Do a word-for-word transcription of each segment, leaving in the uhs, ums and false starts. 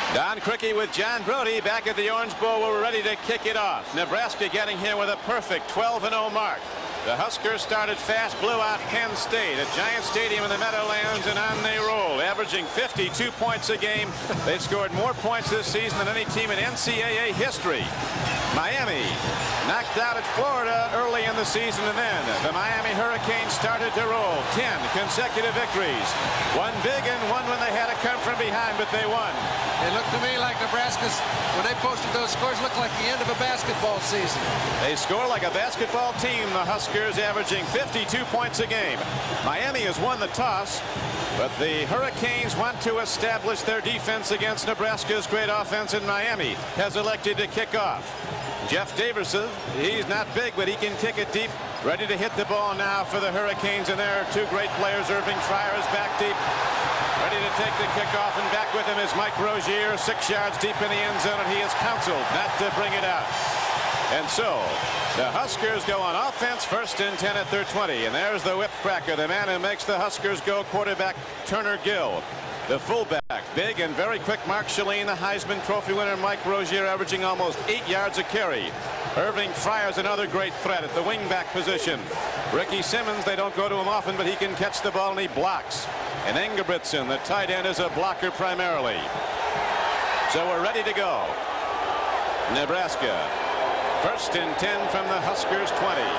Don Criqui with John Brody back at the Orange Bowl. We're ready to kick it off. Nebraska getting here with a perfect twelve and oh mark. The Huskers started fast, blew out Penn State at Giant Stadium in the Meadowlands, and on they roll, averaging fifty-two points a game. They've scored more points this season than any team in N C double A history. Miami knocked out at Florida early in the season, and then the Miami Hurricanes started to roll. ten consecutive victories. One big and one when they had to come from behind, but they won. It looked to me like Nebraska's, when they posted those scores, looked like the end of a basketball season. They score like a basketball team, the Huskers, averaging fifty-two points a game. Miami has won the toss, but the Hurricanes want to establish their defense against Nebraska's great offense, and Miami has elected to kick off. Jeff Daverson, he's not big, but he can kick it deep. Ready to hit the ball now for the Hurricanes, and there are two great players. Irving Fryer is back deep, ready to take the kickoff, and back with him is Mike Rozier, six yards deep in the end zone, and he is counseled not to bring it out. And so the Huskers go on offense, first and ten at their twenty, and there's the whip cracker, the man who makes the Huskers go, quarterback Turner Gill. The fullback, big and very quick Mark Shalene, the Heisman Trophy winner Mike Rozier, averaging almost eight yards a carry. Irving Fryer's another great threat at the wingback position. Ricky Simmons, they don't go to him often, but he can catch the ball and he blocks. And Engebretson, the tight end, is a blocker primarily. So we're ready to go. Nebraska, first and ten from the Huskers twenty.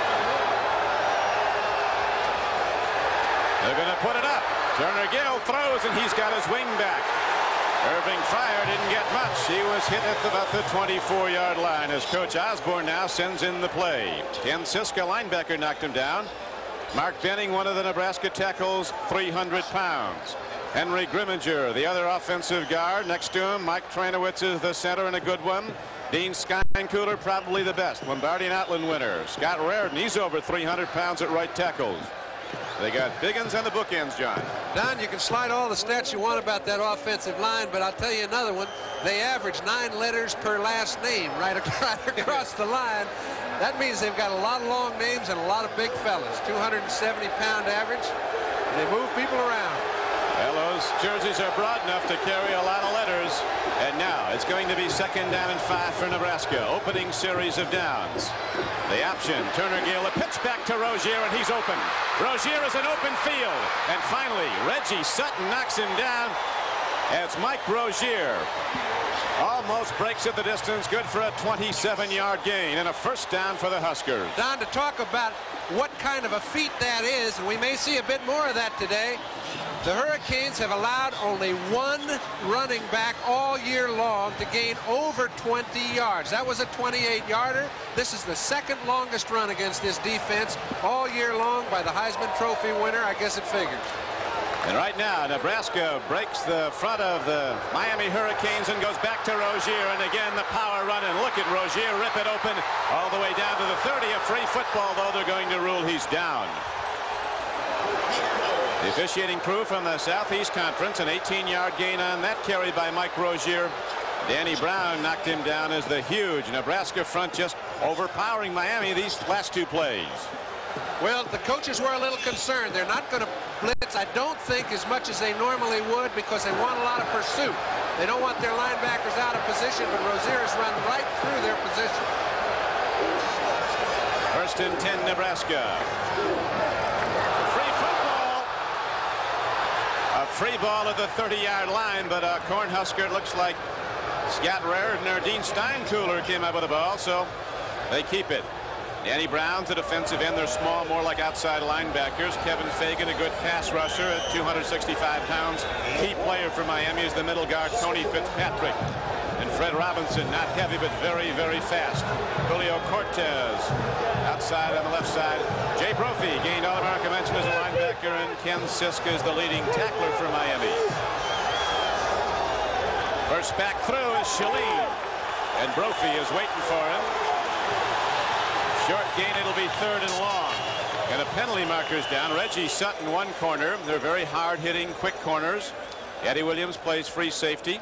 They're going to put it up. Turner Gill throws, and he's got his wing back. Irving Fryer didn't get much. He was hit at about the twenty-four yard line as Coach Osborne now sends in the play. Ken Siska, linebacker, knocked him down. Mark Benning, one of the Nebraska tackles, three hundred pounds. Henry Grimminger, the other offensive guard. Next to him, Mike Tranowitz is the center and a good one. Dean Steinkühler, probably the best. Lombardi and Outland winner. Scott Raridan, he's over three hundred pounds at right tackles. They got Biggins and the bookends, John. Don, you can slide all the stats you want about that offensive line, but I'll tell you another one. They average nine letters per last name right across the line. That means they've got a lot of long names and a lot of big fellas. two hundred seventy pound average. And they move people around. Well, those jerseys are broad enough to carry a lot of letters. And now it's going to be second down and five for Nebraska. Opening series of downs. The option, Turner Gill, a pitch back to Rozier, and he's open. Rozier is an open field. And finally, Reggie Sutton knocks him down as Mike Rozier almost breaks at the distance. Good for a twenty-seven yard gain and a first down for the Huskers. Don, to talk about what kind of a feat that is, and we may see a bit more of that today. The Hurricanes have allowed only one running back all year long to gain over twenty yards. That was a twenty-eight yarder. This is the second longest run against this defense all year long by the Heisman Trophy winner. I guess it figures. And right now, Nebraska breaks the front of the Miami Hurricanes and goes back to Rozier. And again, the power run. And look at Rozier rip it open all the way down to the thirty. A free football, though they're going to rule he's down. The officiating crew from the Southeast Conference, an eighteen yard gain on that carry by Mike Rozier. Danny Brown knocked him down as the huge Nebraska front just overpowering Miami these last two plays. Well, the coaches were a little concerned. They're not going to blitz, I don't think, as much as they normally would because they want a lot of pursuit. They don't want their linebackers out of position, but Rozier has run right through their position. First and ten, Nebraska. Free football. A free ball at the thirty yard line, but uh, Cornhusker, it looks like Scott Raridan or Dean Steinkühler came up with the ball, so they keep it. Danny Brown's a defensive end. They're small, more like outside linebackers. Kevin Fagan, a good pass rusher at two hundred sixty-five pounds. Key player for Miami is the middle guard, Tony Fitzpatrick. And Fred Robinson, not heavy, but very, very fast. Julio Cortez, outside on the left side. Jay Brophy gained All-America mention as a linebacker, and Ken Siska is the leading tackler for Miami. First back through is Shalene, and Brophy is waiting for him. Short gain, it'll be third and long. And a penalty marker's down. Reggie Sutton, one corner. They're very hard-hitting, quick corners. Eddie Williams plays free safety.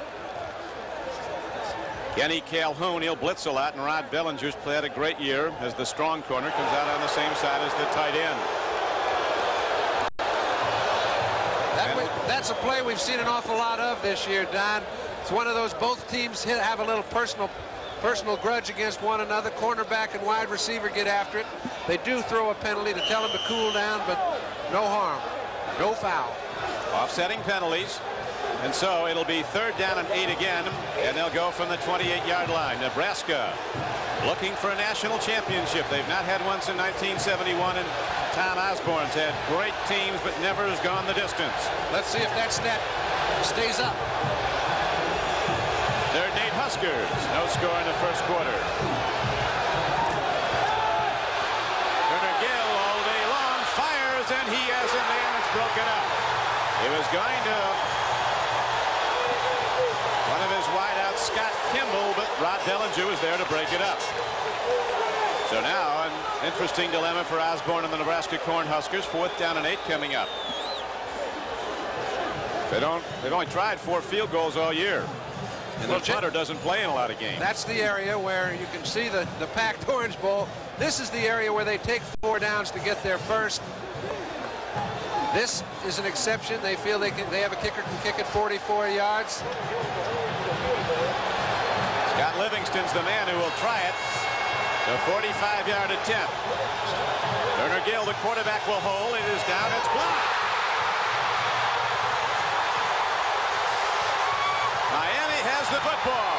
Kenny Calhoun, he'll blitz a lot, and Rod Bellinger's played a great year as the strong corner, comes out on the same side as the tight end. That way, that's a play we've seen an awful lot of this year, Don. It's one of those both teams hit, have a little personal personal grudge against one another. Cornerback and wide receiver get after it. They do throw a penalty to tell them to cool down, but no harm, no foul. Offsetting penalties. And so it'll be third down and eight again, and they'll go from the twenty-eight yard line. Nebraska looking for a national championship. They've not had one since nineteen seventy-one, and Tom Osborne's had great teams but never has gone the distance. Let's see if that stat stays up. Third and eight Huskers. No score in the first quarter. Turner Gill all day long fires, and he has a man that's broken up. He was going to one of his wideouts, Scott Kimball, but Rod Dellinger was there to break it up. So now an interesting dilemma for Osborne and the Nebraska Cornhuskers. Fourth down and eight coming up. They don't. They've only tried four field goals all year. And well, the punter doesn't play in a lot of games. That's the area where you can see the, the packed Orange Bowl. This is the area where they take four downs to get there first. This is an exception. They feel they can. They have a kicker can kick it forty-four yards. Scott Livingston's the man who will try it. The forty-five yard attempt. Turner Gill, the quarterback, will hold. It is down. It's blocked. Miami has the football.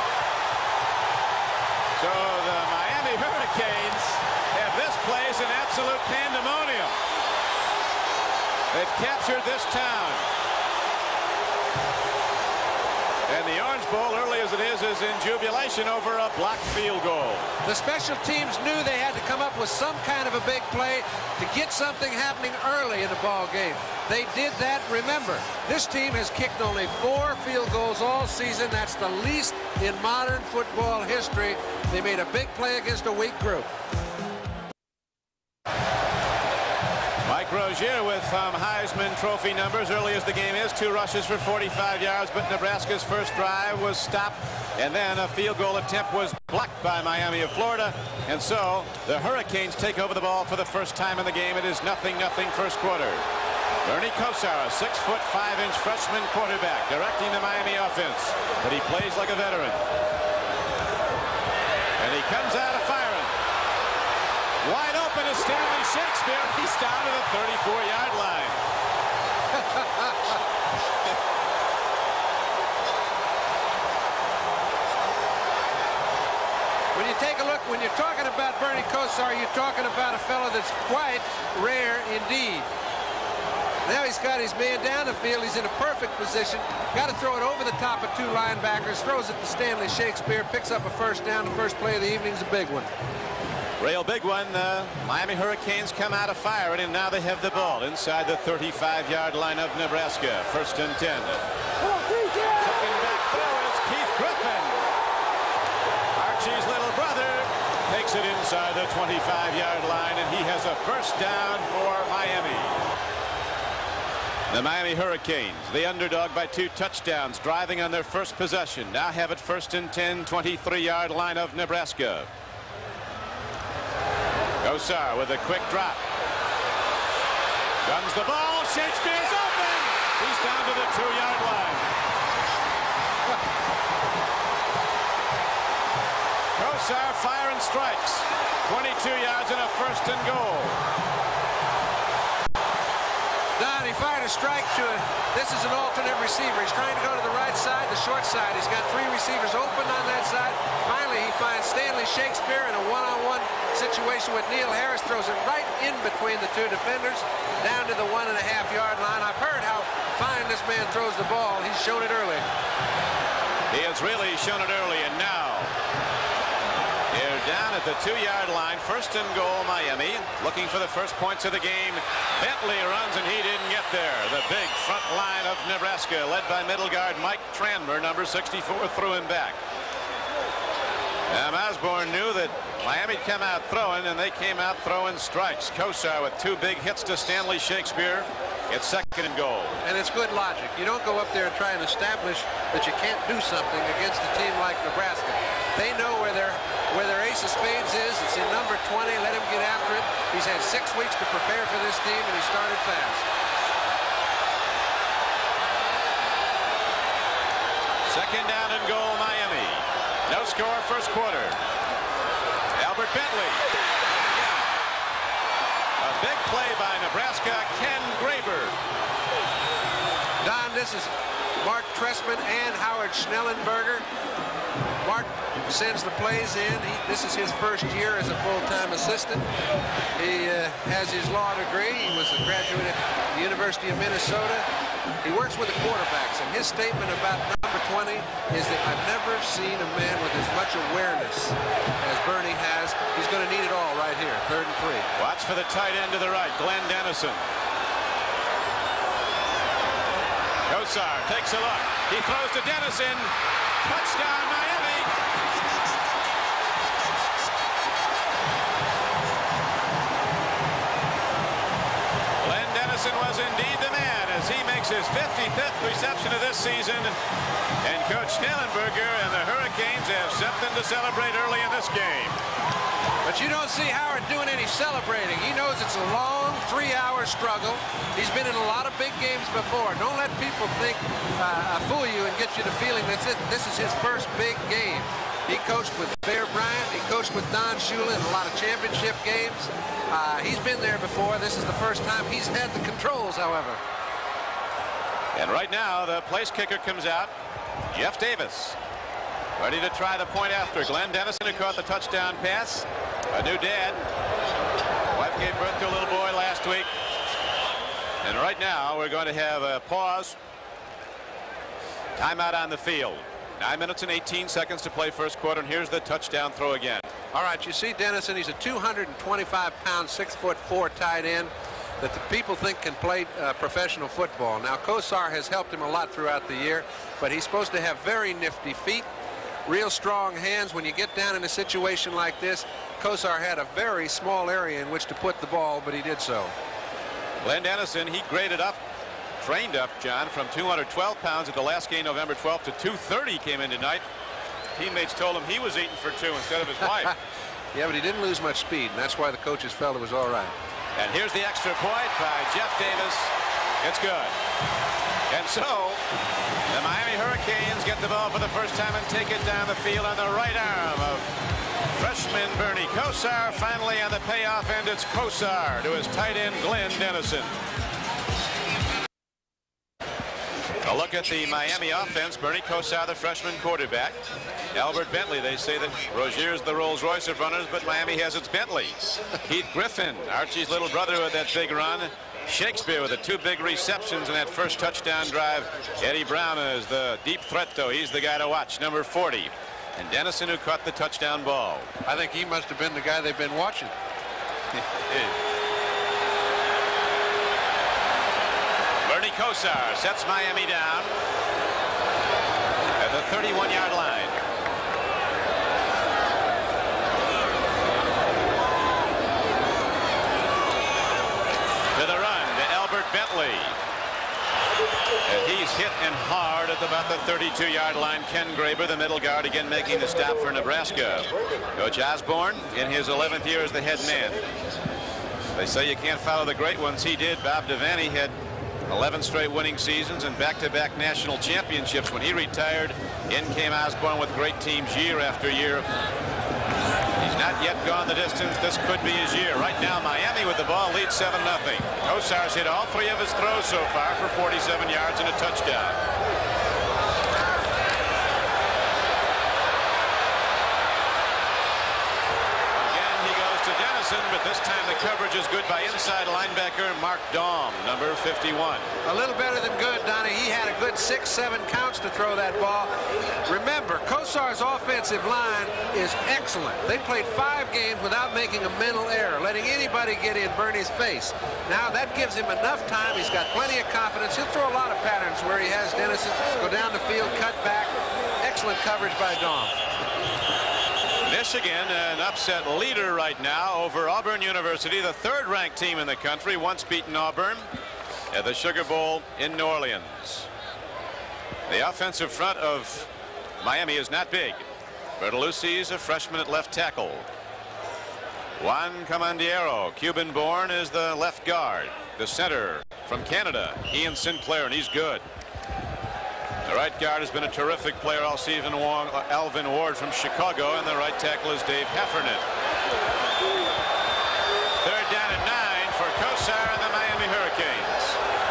So the Miami Hurricanes have this place in absolute pandemonium. They've captured this town. And the Orange Bowl, early as it is, is in jubilation over a blocked field goal. The special teams knew they had to come up with some kind of a big play to get something happening early in the ball game. They did that. Remember, this team has kicked only four field goals all season. That's the least in modern football history. They made a big play against a weak group. Mike Rozier with um, Heisman Trophy numbers. Early as the game is, two rushes for forty-five yards, but Nebraska's first drive was stopped, and then a field goal attempt was blocked by Miami of Florida, and so the Hurricanes take over the ball for the first time in the game. It is nothing nothing first quarter. Bernie Kosar, a six foot five inch freshman quarterback, directing the Miami offense, but he plays like a veteran, and he comes out of firing. Wide open is Stanley Shakespeare. He's down to the thirty-four yard line. When you take a look, when you're talking about Bernie Kosar, you're talking about a fellow that's quite rare indeed. Now he's got his man down the field. He's in a perfect position. Got to throw it over the top of two linebackers. Throws it to Stanley Shakespeare. Picks up a first down. The first play of the evening is a big one. Real big one. The Miami Hurricanes come out of firing, and now they have the ball inside the thirty-five yard line of Nebraska. First and ten. Tucking back throw is Keith Griffin. Archie's little brother takes it inside the twenty-five yard line, and he has a first down for Miami. The Miami Hurricanes, the underdog by two touchdowns, driving on their first possession. Now have it first and ten, twenty-three yard line of Nebraska. Kosar with a quick drop. Guns the ball. Shakespeare's open. He's down to the two yard line. Kosar firing strikes. twenty-two yards and a first and goal. Don, he fired a strike to it. This is an alternate receiver. He's trying to go to the right side, the short side. He's got three receivers open on that side. Finally, he finds Stanley Shakespeare in a one-on-one situation with Neil Harris. Throws it right in between the two defenders, down to the one and a half yard line. I've heard how fine this man throws the ball. He's shown it early. He has really shown it early, and now they're down at the two yard line. First and goal, Miami. Looking for the first points of the game. Bentley runs, and he didn't get there. The big front line of Nebraska, led by middle guard Mike Tranmer, number sixty-four, threw him back. Now Osborne knew that Miami'd come out throwing, and they came out throwing strikes. Kosar with two big hits to Stanley Shakespeare. It's second and goal. And it's good logic. You don't go up there and try and establish that you can't do something against a team like Nebraska. They know where their where their ace of spades is. It's in number twenty. Let him get after it. He's had six weeks to prepare for this team, and he started fast. Second down and goal, Miami. No score first quarter. Albert Bentley. A big play by Nebraska, Ken Graber. Don, this is Mark Trestman and Howard Schnellenberger. Mark sends the plays in. He, this is his first year as a full-time assistant. He uh, has his law degree. He was a graduate at the University of Minnesota. He works with the quarterbacks, and his statement about number twenty is that I've never seen a man with as much awareness as Bernie has. He's going to need it all right here, third and three. Watch for the tight end to the right, Glenn Dennison. Kosar takes a look. He throws to Dennison. Touchdown, Miami. Glenn Dennison was indeed the man as he makes his fifty-fifth reception of this season. And Coach Schnellenberger and the Hurricanes have something to celebrate early in this game. But you don't see Howard doing any celebrating. He knows it's a long three-hour struggle. He's been in a lot of big games before. Don't let people think, uh, fool you and get you the feeling that this is his first big game. He coached with Bear Bryant. He coached with Don Shula in a lot of championship games. Uh, he's been there before. This is the first time he's had the controls, however. And right now, the place kicker comes out, Jeff Davis. Ready to try the point after. Glenn Dennison, who caught the touchdown pass. A new dad. Wife gave birth to a little boy last week. And right now, we're going to have a pause. Timeout on the field. Nine minutes and eighteen seconds to play first quarter, and here's the touchdown throw again. All right, you see Dennison. He's a two hundred twenty-five pound, six foot four tight end that the people think can play uh, professional football. Now, Kosar has helped him a lot throughout the year, but he's supposed to have very nifty feet. Real strong hands. When you get down in a situation like this, Kosar had a very small area in which to put the ball, but he did so. Glenn Dennison, he graded up, trained up, John, from two hundred twelve pounds at the last game November twelfth to two thirty came in tonight. Teammates told him he was eating for two instead of his wife. Yeah, but he didn't lose much speed, and that's why the coaches felt it was all right. And here's the extra point by Jeff Davis. It's good. And so, the Miami Hurricanes get the ball for the first time and take it down the field on the right arm of freshman Bernie Kosar. Finally on the payoff end, it's Kosar to his tight end Glenn Dennison. A look at the Miami offense. Bernie Kosar, the freshman quarterback. Albert Bentley, they say that Rozier's the Rolls Royce of runners, but Miami has its Bentley. Keith Griffin, Archie's little brother with that big run. Shakespeare with the two big receptions in that first touchdown drive. Eddie Brown is the deep threat, though. He's the guy to watch, number forty. And Dennison, who caught the touchdown ball. I think he must have been the guy they've been watching. Bernie Kosar sets Miami down at the thirty-one yard line. To the run to Albert Bentley. And he's hit and hard at about the thirty-two yard line. Ken Graber, the middle guard, again making the stop for Nebraska. Coach Osborne in his eleventh year as the head man. They say you can't follow the great ones. He did. Bob Devaney had eleven straight winning seasons and back-to-back national championships. When he retired, in came Osborne with great teams year after year. He's not yet gone the distance. This could be his year. Right now, Miami with the ball leads seven nothing. Kosar's hit all three of his throws so far for forty-seven yards and a touchdown. Again, he goes to Dennison, but this time the coverage is good by inside linebacker Mark Daum, number fifty-one. A little better than good, Donnie. He had a good six, seven counts to throw that ball. Remember, Kosar's offensive line is excellent. They played five games without making a mental error, letting anybody get in Bernie's face. Now that gives him enough time. He's got plenty of confidence. He'll throw a lot of patterns where he has Dennison go down the field, cut back. Excellent coverage by Daum. Michigan, an upset leader right now over Auburn University, the third-ranked team in the country, once beaten Auburn at the Sugar Bowl in New Orleans. The offensive front of Miami is not big. Bertolucci's a freshman at left tackle. Juan Comandiero, Cuban-born, is the left guard. The center from Canada, Ian Sinclair, and he's good. The right guard has been a terrific player all season long, Alvin Ward from Chicago, and the right tackle is Dave Heffernan. Third down and nine for Kosar and the Miami Hurricanes.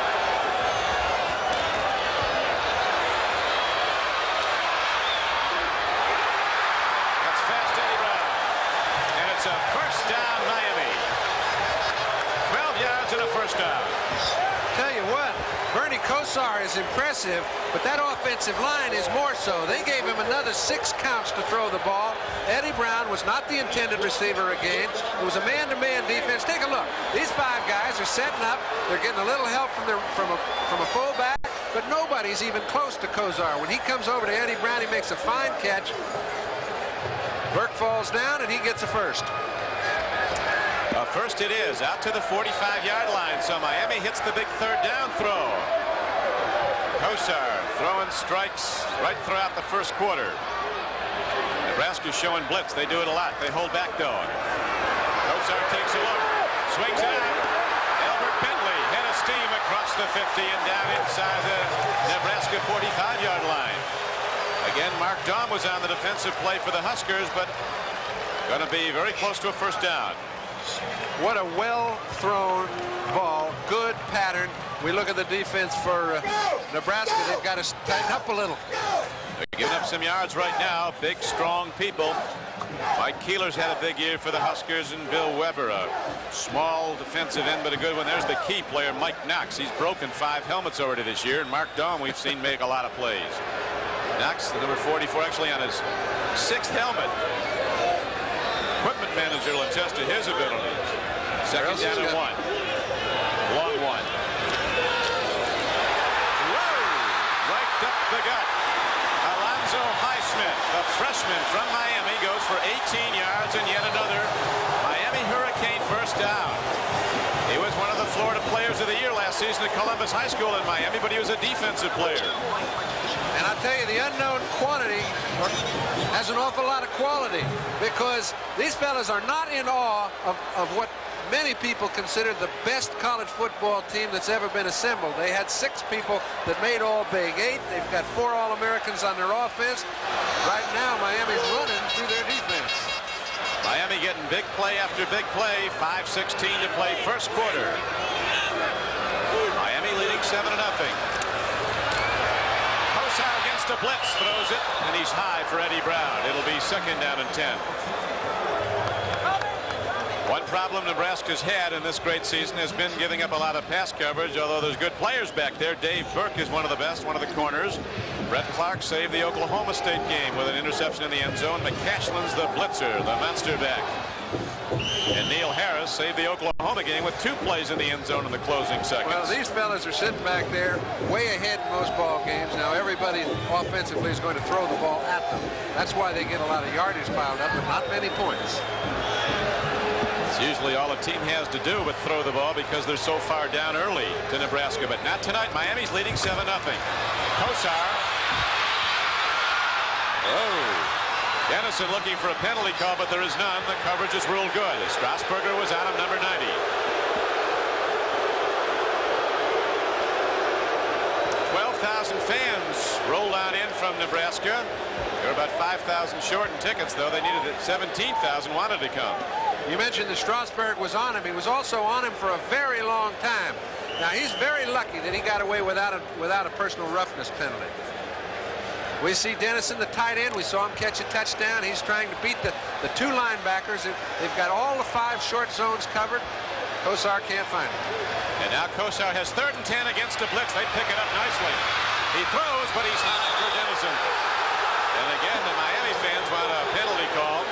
That's fast Eddie Brown. And it's a first down Miami. twelve yards and a first down. Tell you what, Bernie Kosar is impressive, but that offensive line is more so. They gave him another six counts to throw the ball. Eddie Brown was not the intended receiver again. It was a man-to-man defense. Take a look. These five guys are setting up. They're getting a little help from their from a from a fullback, but nobody's even close to Kosar. When he comes over to Eddie Brown, he makes a fine catch. Burke falls down, and he gets a first. Uh, first it is out to the forty-five yard line, so Miami hits the big third down throw. Kosar throwing strikes right throughout the first quarter. Nebraska's showing blitz. They do it a lot. They hold back though. Kosar takes a look, swings it out. Albert Bentley head of steam across the fifty and down inside the Nebraska forty-five yard line. Again, Mark Daum was on the defensive play for the Huskers, but going to be very close to a first down. What a well-thrown ball. Good pattern. We look at the defense for uh, Nebraska. They've got to tighten up a little. They're giving up some yards right now. Big, strong people. Mike Keeler's had a big year for the Huskers, and Bill Weber, a small defensive end, but a good one. There's the key player, Mike Knox. He's broken five helmets already this year, and Mark Daum we've seen make a lot of plays. Knox, the number forty-four, actually on his sixth helmet. Equipment manager will attest to his abilities. Second down and one. Long one. Whoa! Right up the gut. Alonzo Highsmith, the freshman from Miami, goes for eighteen yards and yet another Miami Hurricane first down. He was one of the Florida Players of the Year last season at Columbus High School in Miami, but he was a defensive player. And I'll tell you, the unknown quantity has an awful lot of quality, because these fellas are not in awe of, of what many people consider the best college football team that's ever been assembled. They had six people that made all Big Eight. They've got four All-Americans on their offense. Right now, Miami's running through their defense. Miami getting big play after big play. five sixteen to play first quarter. Miami leading seven to nothing. Against a blitz, throws it, and he's high for Eddie Brown. It'll be second down and ten. One problem Nebraska's had in this great season has been giving up a lot of pass coverage, although there's good players back there. Dave Burke is one of the best, one of the corners. Brett Clark saved the Oklahoma State game with an interception in the end zone. McCashlin's the blitzer, the monster back. And Neil Harris saved the Oklahoma game with two plays in the end zone in the closing seconds. Well, these fellas are sitting back there way ahead in most ball games. Now everybody offensively is going to throw the ball at them. That's why they get a lot of yardage piled up, but not many points. It's usually all a team has to do but throw the ball because they're so far down early to Nebraska, but not tonight. Miami's leading seven nothing. Kosar. Oh. Dennison looking for a penalty call, but there is none. The coverage is ruled good. Strasburger was out of number ninety. twelve thousand fans rolled on in from Nebraska. They're about five thousand short in tickets, though. They needed it. seventeen thousand wanted to come. You mentioned that Strasburg was on him. He was also on him for a very long time. Now, he's very lucky that he got away without a, without a personal roughness penalty. We see Dennison, the tight end. We saw him catch a touchdown. He's trying to beat the, the two linebackers. They've got all the five short zones covered. Kosar can't find it. And now Kosar has third and ten against a blitz. They pick it up nicely. He throws, but he's high for Dennison. And again, the Miami fans want a penalty call.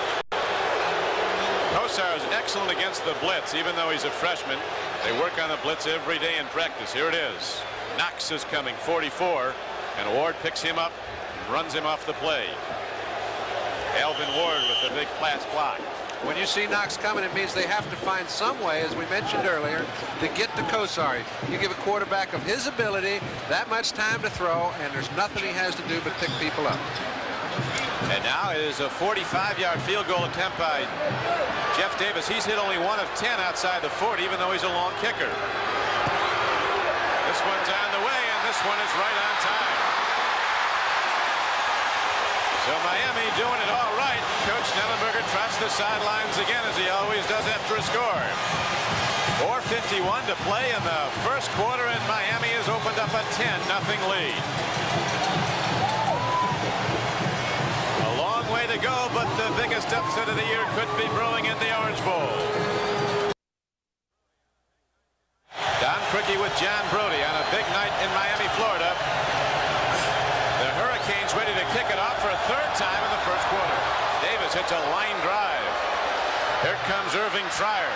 Kosar is excellent against the blitz, even though he's a freshman. They work on the blitz every day in practice. Here it is. Knox is coming, forty-four. And Ward picks him up and runs him off the play. Alvin Ward with a big pass block. When you see Knox coming, it means they have to find some way, as we mentioned earlier, to get to Kosar. You give a quarterback of his ability that much time to throw, and there's nothing he has to do but pick people up. And now it is a forty-five yard field goal attempt by Jeff Davis. He's hit only one of ten outside the forty, even though he's a long kicker. This one's on the way, and this one is right on time. So Miami doing it all right. Coach Schnellenberger trots the sidelines again, as he always does after a score. four fifty-one to play in the first quarter, and Miami has opened up a ten nothing lead. A long way to go, but the biggest upset of the year could be brewing in the Orange Bowl. Don Criqui with John Brody on a big night in Miami, Florida. The Hurricanes ready to kick it off for a third time in the first quarter. Davis hits a line drive. Here comes Irving Fryer.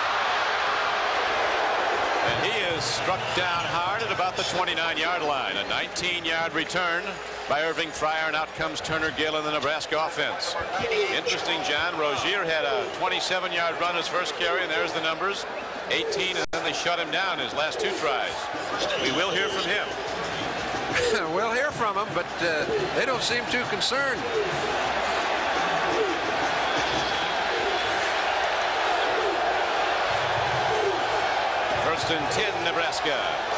And he is struck down hard at about the twenty-nine yard line. A nineteen yard return by Irving Fryer, and out comes Turner Gill in the Nebraska offense. Interesting, John. Rozier had a twenty-seven yard run his first carry, and there's the numbers. eighteen, and then they shut him down his last two tries. We will hear from him. We'll hear from him, but uh, they don't seem too concerned. First and ten, Nebraska.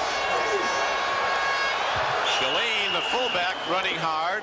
Shalane, the fullback, running hard.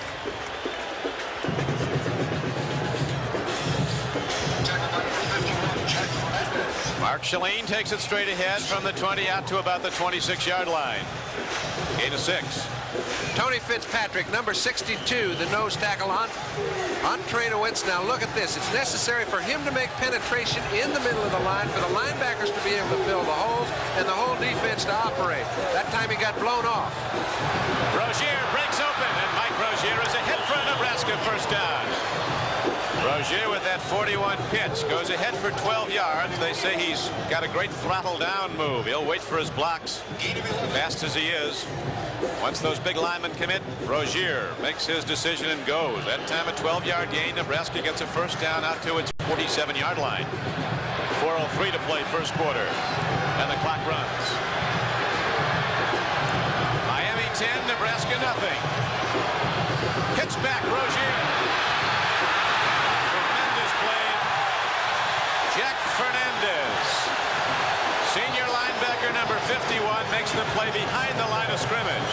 Mark Shalane takes it straight ahead from the twenty out to about the twenty-six yard line. Gain of six. Tony Fitzpatrick, number sixty-two, the nose tackle on on Trainowitz. Now look at this. It's necessary for him to make penetration in the middle of the line, for the linebackers to be able to fill the holes, and the whole defense to operate. That time he got blown off. Rozier breaks open, and Mike Rozier is ahead for a Nebraska first down. Rozier with that forty-one pitch goes ahead for twelve yards. They say he's got a great throttle down move. He'll wait for his blocks, fast as he is. Once those big linemen commit, Rozier makes his decision and goes. That time a twelve yard gain. Nebraska gets a first down out to its forty-seven yard line. four oh three to play first quarter, and the clock runs. Miami ten, Nebraska nothing. Pitch back, Rozier. Tremendous play. Jack Fernandez, senior linebacker number fifty-one, makes the play behind the line of scrimmage.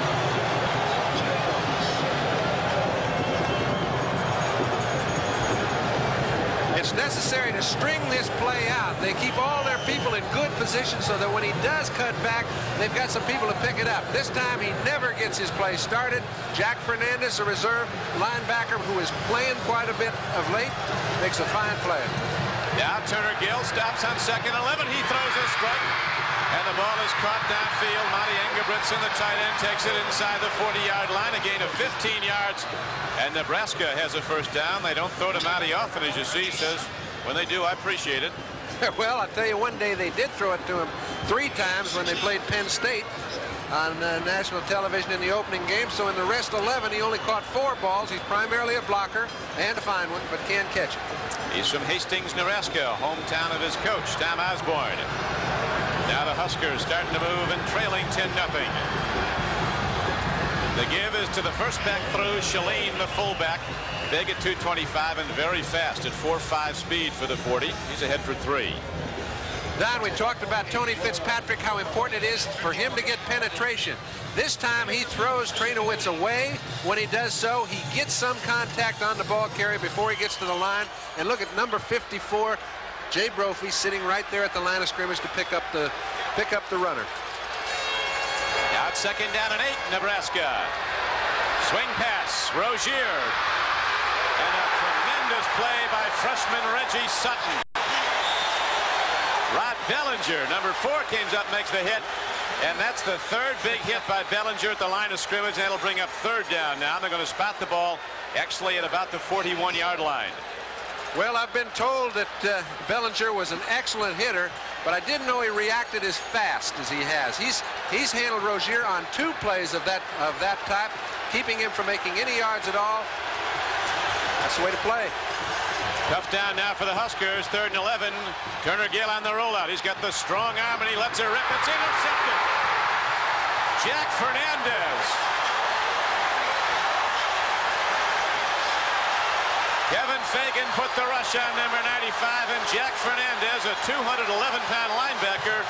It's necessary to string this play out. They keep all their people in good position so that when he does cut back, they've got some people to pick it up. This time he never gets his play started. Jack Fernandez, a reserve linebacker who is playing quite a bit of late, makes a fine play. Now Turner Gill stops on second eleven. He throws a strike, and the ball is caught downfield. Monty Engelbretson, the tight end, takes it inside the forty yard line. A gain of fifteen yards, and Nebraska has a first down. They don't throw to Monty often, as you see. He says, when they do, I appreciate it. Well, I'll tell you, one day they did throw it to him three times when they played Penn State on uh, national television in the opening game. So in the rest eleven, he only caught four balls. He's primarily a blocker and a fine one, but can't catch it. He's from Hastings, Nebraska, hometown of his coach, Tom Osborne. Now the Huskers starting to move and trailing ten nothing. The give is to the first back through, Shalane, the fullback. Big at two twenty-five and very fast at four five speed for the forty. He's ahead for three. Don, we talked about Tony Fitzpatrick, how important it is for him to get penetration. This time he throws Trainowitz away. When he does so, he gets some contact on the ball carrier before he gets to the line. And look at number fifty-four, Jay Brophy, sitting right there at the line of scrimmage to pick up the pick up the runner. Now it's second down and eight, Nebraska. Swing pass, Rozier. And a tremendous play by freshman Reggie Sutton. Rod Bellinger, number four, comes up, makes the hit. And that's the third big hit by Bellinger at the line of scrimmage. That'll bring up third down now. They're going to spot the ball actually at about the forty-one yard line. Well, I've been told that uh, Bellinger was an excellent hitter, but I didn't know he reacted as fast as he has. He's he's handled Rozier on two plays of that of that type, keeping him from making any yards at all. That's the way to play. Tough down now for the Huskers, third and eleven. Turner Gill on the rollout. He's got the strong arm, and he lets it rip. It's intercepted. Jack Fernandez. Kevin Fagan put the rush on number ninety-five, and Jack Fernandez, a two hundred eleven pound linebacker,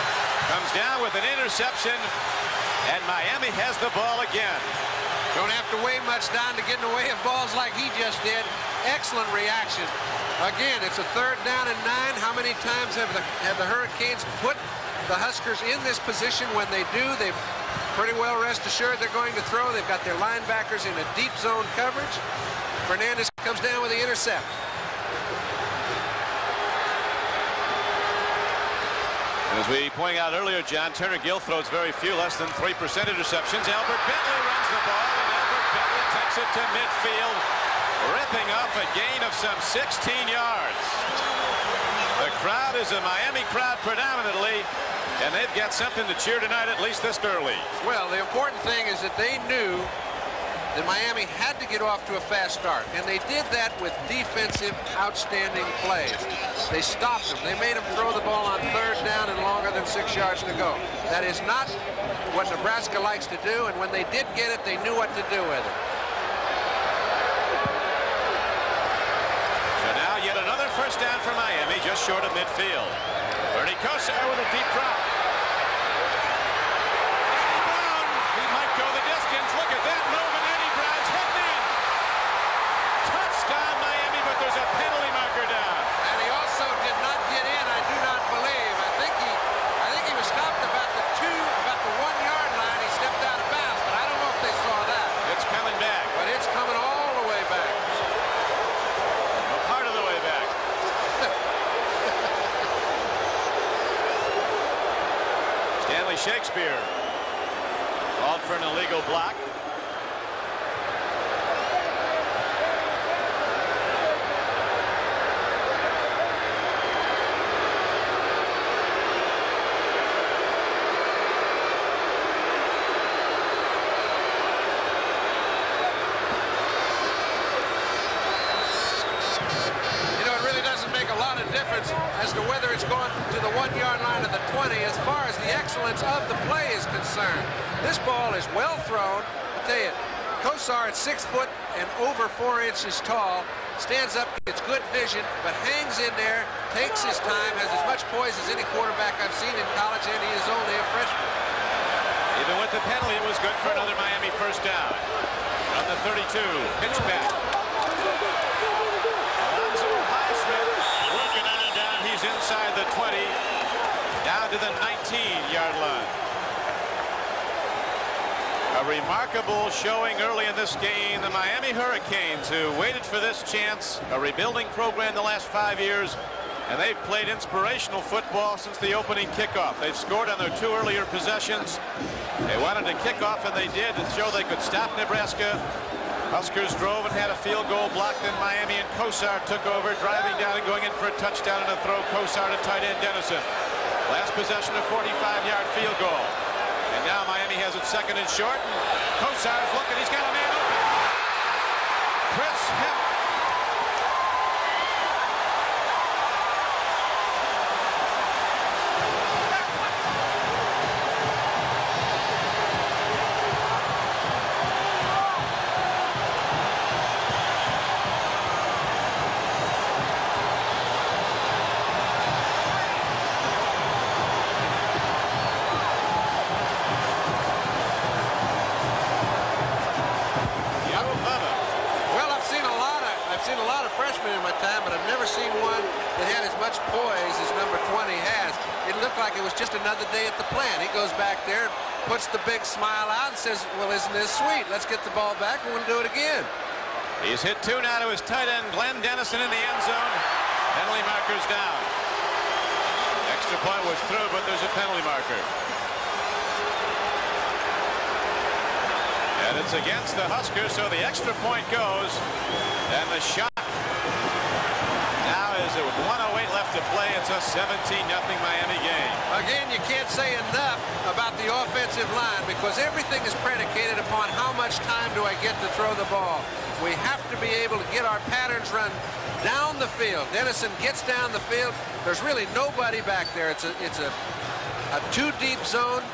comes down with an interception, and Miami has the ball again. Don't have to weigh much down to get in the way of balls like he just did. Excellent reaction. Again, it's a third down and nine. How many times have the, have the Hurricanes put the Huskers in this position? When they do, they've pretty well rest assured they're going to throw. They've got their linebackers in a deep zone coverage. Fernandez comes down with the intercept. As we pointed out earlier, John, Turner Gill throws very few, less than three percent interceptions. Albert Bentley runs the ball, and Albert Bentley takes it to midfield, ripping off a gain of some sixteen yards. The crowd is a Miami crowd predominantly, and they've got something to cheer tonight, at least this early. Well, the important thing is that they knew that Miami had to get off to a fast start, and they did that with defensive outstanding plays. They stopped them. They made them throw the ball on third down and longer than six yards to go. That is not what Nebraska likes to do, and when they did get it, they knew what to do with it. So now yet another first down for Miami, just short of midfield. Bernie Kosar with a deep drop. Eddie Brown, he might go the distance. Look at that move. There's a penalty marker down. And he also did not get in, I do not believe. I think he I think he was stopped about the two, about the one yard line. He stepped out of bounds, but I don't know if they saw that. It's coming back. But it's coming all the way back. Well, part of the way back. Stanley Shakespeare called for an illegal block. As to whether it's going to the one yard line or the twenty, as far as the excellence of the play is concerned. This ball is well thrown. I'll tell you, Kosar at six foot and over four inches tall, stands up, gets good vision, but hangs in there, takes his time, has as much poise as any quarterback I've seen in college, and he is only a freshman. Even with the penalty, it was good for another Miami first down. On the thirty-two, pitch back. He's inside the twenty, down to the nineteen yard line. A remarkable showing early in this game. The Miami Hurricanes, who waited for this chance, a rebuilding program the last five years, and they've played inspirational football since the opening kickoff. They've scored on their two earlier possessions. They wanted to kick off, and they did, to show they could stop Nebraska. Huskers drove and had a field goal blocked, and Miami and Kosar took over, driving down and going in for a touchdown and a throw. Kosar to tight end Dennison. Last possession, a forty-five yard field goal. And now Miami has it second and short. Kosar's looking. He's got a man open. Chris Hemp. Freshman in my time, but I've never seen one that had as much poise as number twenty has. It looked like it was just another day at the plant. He goes back there, puts the big smile out, and says, well, isn't this sweet? Let's get the ball back. We're going to do it again. He's hit two now to his tight end, Glenn Dennison, in the end zone. Penalty marker's down. Extra point was through, but there's a penalty marker. And it's against the Huskers, so the extra point goes. And the shot now is with one oh eight left to play. It's a seventeen nothing Miami game. Again, you can't say enough about the offensive line, because everything is predicated upon how much time do I get to throw the ball. We have to be able to get our patterns run down the field. Dennison gets down the field. There's really nobody back there. It's a it's a a two deep zone.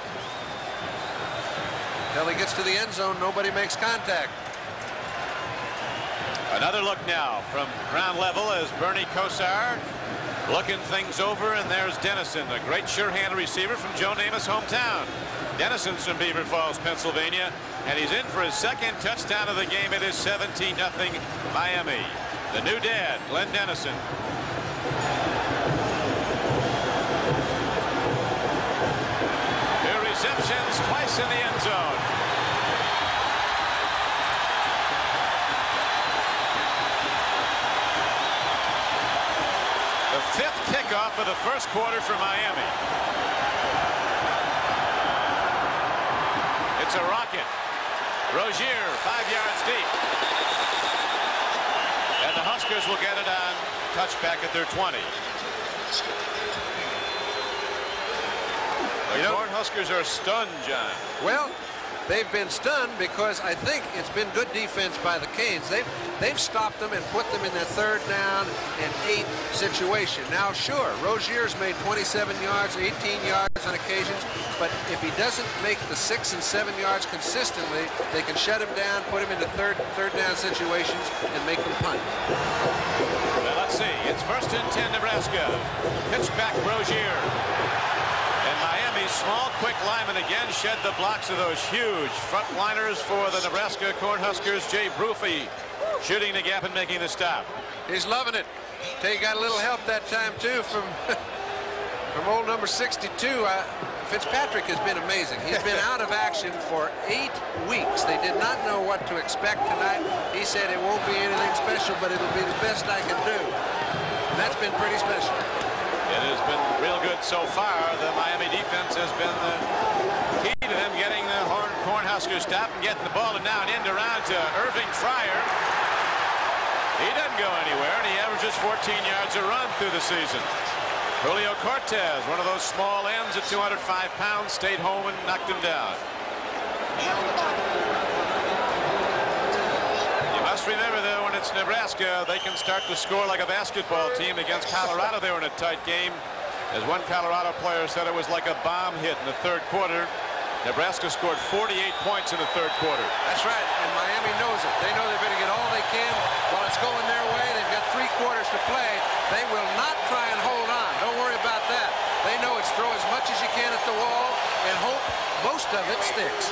Until he gets to the end zone, nobody makes contact. Another look now from ground level as Bernie Kosar looking things over, and there's Dennison, a great sure-handed receiver from Joe Namath's hometown. Dennison's from Beaver Falls, Pennsylvania, and he's in for his second touchdown of the game. It is seventeen nothing Miami. The new dad, Glenn Dennison. Two receptions, twice in the end zone. The fifth kickoff of the first quarter for Miami. It's a rocket. Rozier, five yards deep. And the Huskers will get it on touchback at their twenty. The You know, Cornhuskers are stunned, John. Well, they've been stunned because I think it's been good defense by the Canes. They've they've stopped them and put them in that third down and eight situation. Now, sure, Rozier's made twenty-seven yards, eighteen yards on occasions, but if he doesn't make the six and seven yards consistently, they can shut him down, put him into third third down situations, and make them punt. Well, let's see. It's first and ten, Nebraska. Pitch back, Rozier. And Miami's small, quick linemen again shed the blocks of those huge frontliners for the Nebraska Cornhuskers. Jay Brophy shooting the gap and making the stop. He's loving it. He got a little help that time too from from old number sixty-two. Uh, Fitzpatrick has been amazing. He's been out of action for eight weeks. They did not know what to expect tonight. He said it won't be anything special, but it'll be the best I can do. And that's been pretty special. It has been real good so far. The Miami defense has been the key to them getting the Horn Cornhuskers stopped and getting the ball, and now an end around to Irving Fryer. He doesn't go anywhere, and he averages fourteen yards a run through the season. Julio Cortez, one of those small ends at two hundred five pounds, stayed home and knocked him down. You must remember, though, when it's Nebraska, they can start to score like a basketball team. Against Colorado, they were in a tight game. As one Colorado player said, it was like a bomb hit in the third quarter. Nebraska scored forty-eight points in the third quarter. That's right, and Miami knows it. They know they better get all they can while it's going their way. They've got three quarters to play. They will not try and hold on. Don't worry about that. They know it's throw as much as you can at the wall and hope most of it sticks.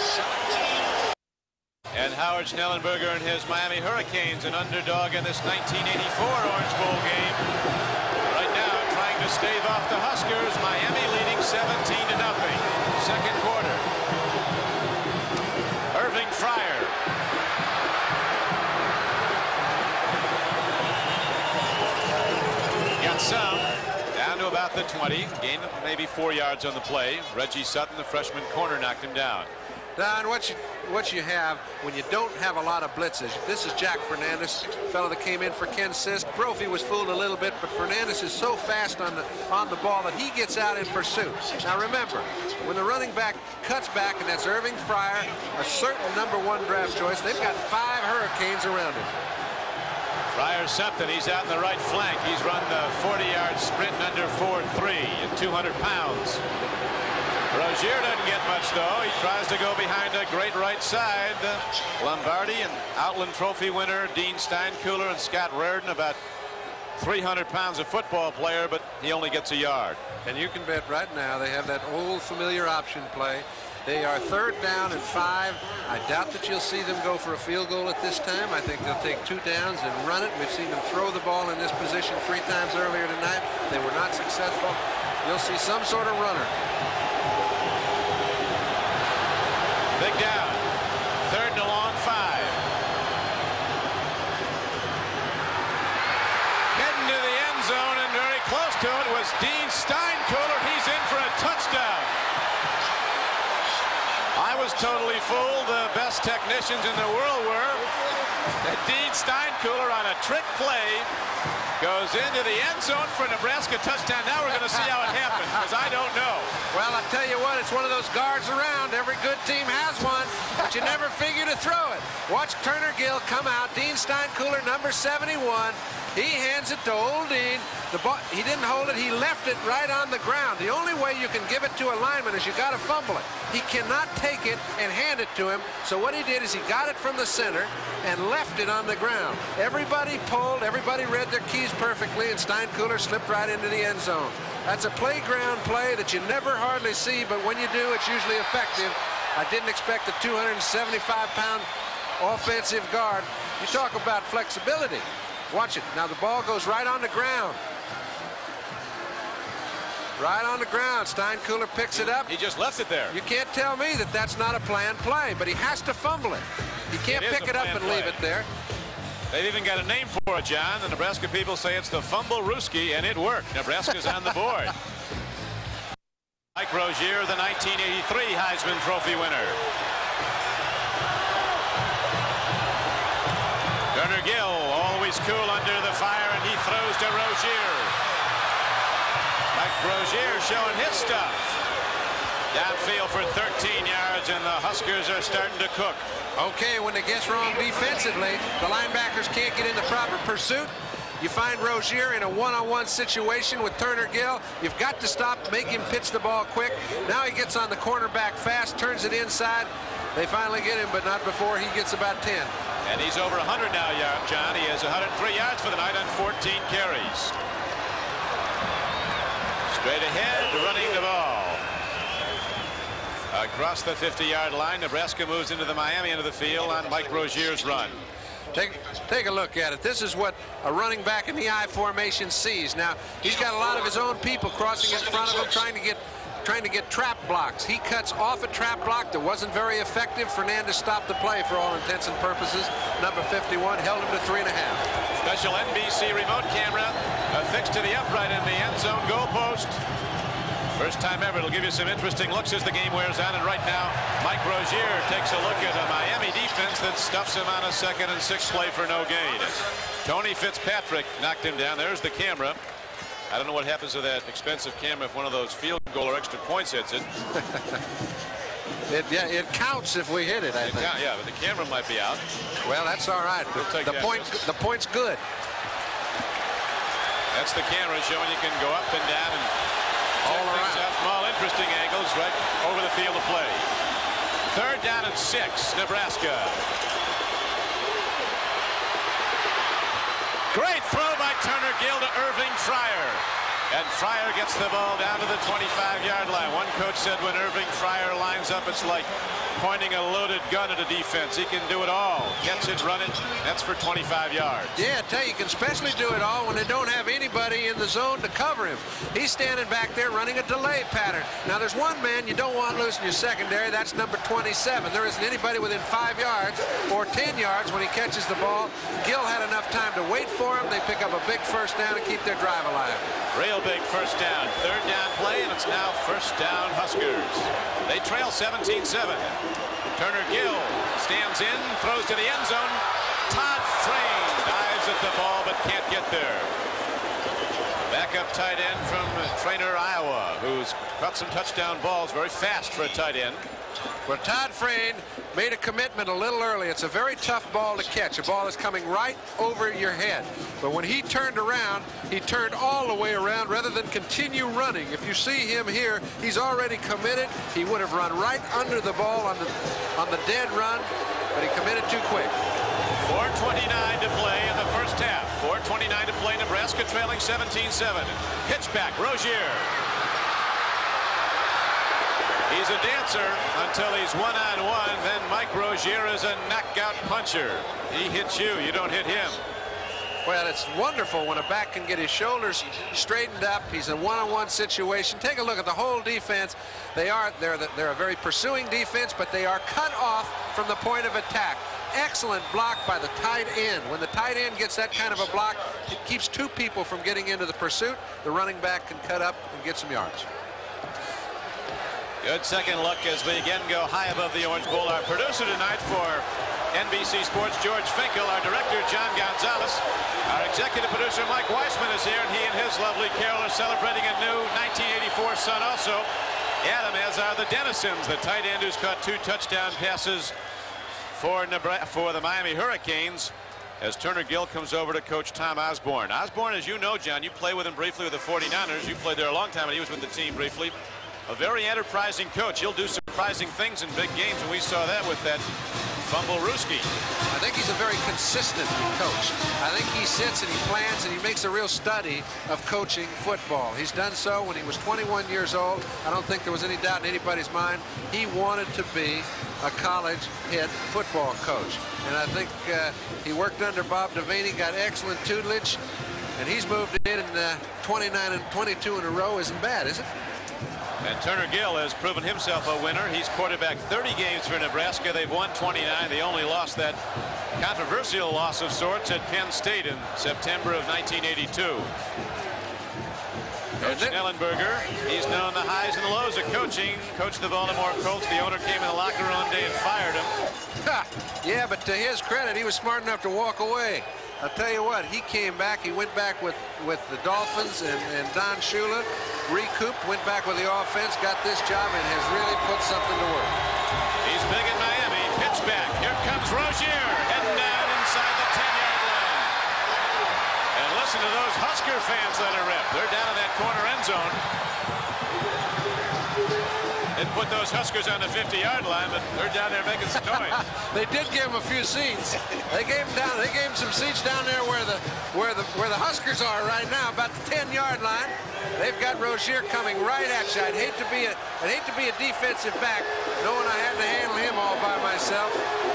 And Howard Schnellenberger and his Miami Hurricanes, an underdog in this nineteen eighty-four Orange Bowl game. Right now, trying to stave off the Huskers. Miami leading seventeen to nothing. Second quarter. Irving Fryer. Got some. Down to about the twenty. Gained maybe four yards on the play. Reggie Sutton, the freshman corner, knocked him down. Don, what you what you have when you don't have a lot of blitzes. This is Jack Fernandez, fellow that came in for Ken Sisk. Brophy was fooled a little bit, but Fernandez is so fast on the on the ball that he gets out in pursuit. Now remember, when the running back cuts back, and that's Irving Fryer, a certain number one draft choice, they've got five Hurricanes around him. Fryer something. He's out in the right flank. He's run the forty yard sprint in under four three at two hundred pounds. Rozier doesn't get much, though. He tries to go behind a great right side. Lombardi and Outland Trophy winner Dean Steinkuhler and Scott Reardon, about three hundred pounds of football player, but he only gets a yard. And you can bet right now they have that old familiar option play. They are third down and five. I doubt that you'll see them go for a field goal at this time. I think they'll take two downs and run it. We've seen them throw the ball in this position three times earlier tonight. They were not successful. You'll see some sort of runner. Big down. Third and a long five. Heading to the end zone and very close to it was Dean Steinkuhler. He's in for a touchdown. I was totally fooled. The best technicians in the world were. That Dean Steinkuhler on a trick play goes into the end zone for a Nebraska touchdown. Now we're going to see how it happens, because I don't know. Well, I tell you what, it's one of those guards around. Every good team has one, but you never figure to throw it. Watch Turner Gill come out. Dean Steinkuhler, number seventy-one. He hands it to Oldine. The ball, he didn't hold it. He left it right on the ground. The only way you can give it to a lineman is you got to fumble it. He cannot take it and hand it to him. So what he did is he got it from the center and left it on the ground. Everybody pulled. Everybody read their keys perfectly, and Steinkuhler slipped right into the end zone. That's a playground play that you never hardly see, but when you do, it's usually effective. I didn't expect a two hundred seventy-five pound offensive guard. You talk about flexibility. Watch it. Now the ball goes right on the ground. Right on the ground. Steinkuhler picks it up. He just left it there. You can't tell me that that's not a planned play, but he has to fumble it. He can't it pick it up and play. leave it there. They've even got a name for it, John. The Nebraska people say it's the Fumble Rooski, and it worked. Nebraska's on the board. Mike Rozier, the nineteen eighty-three Heisman Trophy winner. Turner Gill, always cool under the fire, and he throws to Rozier. Mike Rozier showing his stuff. Downfield for thirteen yards, and the Huskers are starting to cook. Okay, when it gets wrong defensively, the linebackers can't get in the proper pursuit. You find Rozier in a one-on-one situation with Turner Gill. You've got to stop, make him pitch the ball quick. Now he gets on the cornerback fast, turns it inside. They finally get him, but not before he gets about ten. And he's over one hundred now, John. He has one hundred three yards for the night on fourteen carries. Straight ahead, running the ball. Across the fifty yard line, Nebraska moves into the Miami end of the field on Mike Rozier's run. Take, take a look at it. This is what a running back in the I formation sees. Now, he's got a lot of his own people crossing in front of him, trying to get trying to get trap blocks. He cuts off a trap block that wasn't very effective. Fernandez stopped the play for all intents and purposes. Number fifty-one held him to three and a half. Special N B C remote camera affixed to the upright in the end zone goalpost. First time ever. It'll give you some interesting looks as the game wears on. And right now, Mike Rozier takes a look at a Miami defense that stuffs him on a second and six play for no gain. Tony Fitzpatrick knocked him down. There's the camera. I don't know what happens to that expensive camera if one of those field goal or extra points hits it. it yeah, it counts if we hit it, I it think. Count, yeah, but the camera might be out. Well, that's all right. We'll the, the point, the point's good. That's the camera showing you can go up and down and all around. Out small, interesting angles right over the field of play. Third down and six, Nebraska. Great throw by Turner Gill to Irving Fryer. And Fryer gets the ball down to the twenty-five yard line. One coach said when Irving Fryer lines up, it's like pointing a loaded gun at a defense. He can do it all. Catch it, run it. That's for twenty-five yards. Yeah, I tell you, you can especially do it all when they don't have anybody in the zone to cover him. He's standing back there running a delay pattern. Now, there's one man you don't want loose in your secondary. That's number twenty-seven. There isn't anybody within five yards or ten yards when he catches the ball. Gill had enough time to wait for him. They pick up a big first down and keep their drive alive. Real big first down. Third down play, and it's now first down Huskers. They trail seventeen seven. Turner Gill stands in, throws to the end zone. Todd Frayne dives at the ball but can't get there. Backup tight end from Trainer, Iowa, who's caught some touchdown balls, very fast for a tight end. Well, Todd Frayne made a commitment a little early. It's a very tough ball to catch. A ball that's coming right over your head. But when he turned around, he turned all the way around rather than continue running. If you see him here, he's already committed. He would have run right under the ball on the on the dead run, but he committed too quick. four twenty-nine to play in the first half. four twenty-nine to play. Nebraska trailing seventeen seven. Pitch back, Rozier. He's a dancer until he's one-on-one. Then Mike Rozier is a knockout puncher. He hits you. You don't hit him. Well, it's wonderful when a back can get his shoulders straightened up. He's in a one-on-one situation. Take a look at the whole defense. They are they're the, they're a very pursuing defense, but they are cut off from the point of attack. Excellent block by the tight end. When the tight end gets that kind of a block, it keeps two people from getting into the pursuit. The running back can cut up and get some yards. Good second look as we again go high above the Orange Bowl. Our producer tonight for N B C Sports, George Finkel. Our director, John Gonzalez. Our executive producer, Mike Weissman, is here, and he and his lovely Carol are celebrating a new nineteen eighty-four son also. Adam, as are the Dennisons, the tight end who's caught two touchdown passes for Nebraska, for the Miami Hurricanes. as Turner Gill comes over to coach Tom Osborne. Osborne, as you know, John, you play with him briefly with the forty-niners. You played there a long time, and he was with the team briefly. A very enterprising coach. He'll do surprising things in big games, and we saw that with that fumble Ruski. I think he's a very consistent coach. I think he sits and he plans and he makes a real study of coaching football. He's done so when he was twenty-one years old. I don't think there was any doubt in anybody's mind. He wanted to be a college head football coach. And I think uh, he worked under Bob Devaney, got excellent tutelage, and he's moved in, and uh, twenty-nine and twenty-two in a row isn't bad, is it? And Turner Gill has proven himself a winner. He's quarterbacked thirty games for Nebraska. They've won twenty-nine. They only lost that controversial loss of sorts at Penn State in September of nineteen eighty-two. Coach Schnellenberger, he's known the highs and the lows of coaching. Coached the Baltimore Colts. The owner came in the locker room one day and fired him. Ha! Yeah, but to his credit, he was smart enough to walk away. I'll tell you what, he came back. He went back with, with the Dolphins and, and Don Shula, recouped, went back with the offense, got this job, and has really put something to work. He's big in Miami. Pitch back. Here comes Rozier, heading down inside the ten-yard line. And listen to those Husker fans that are ripped. They're down in that corner end zone. Didn't put those Huskers on the fifty-yard line, but they're down there making some noise. They did give him a few seats. They gave him down. They gave him some seats down there where the where the where the Huskers are right now, about the ten-yard line. They've got Rozier coming right at you. I'd hate to be a I'd hate to be a defensive back, knowing I had to handle him all by myself.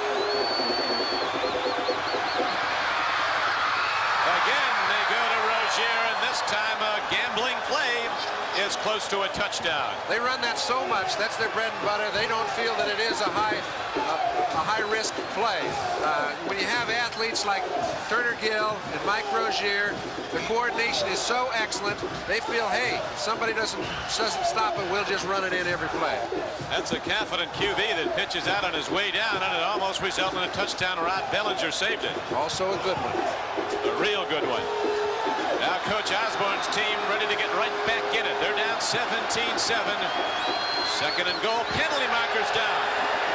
Again, they go to Rozier, and this time a gambling play is close to a touchdown. They run that so much. That's their bread and butter. They don't feel that it is a high a, a high risk play. Uh, when you have athletes like Turner Gill and Mike Rozier, the coordination is so excellent. They feel, hey, somebody doesn't doesn't stop it, we'll just run it in every play. That's a confident Q B that pitches out on his way down, and it almost resulted in a touchdown. Rod Bellinger saved it. Also a good one. A real good one. Now Coach Osborne's team ready to get right back in it. They're down seventeen seven. Second and goal. Penalty markers down.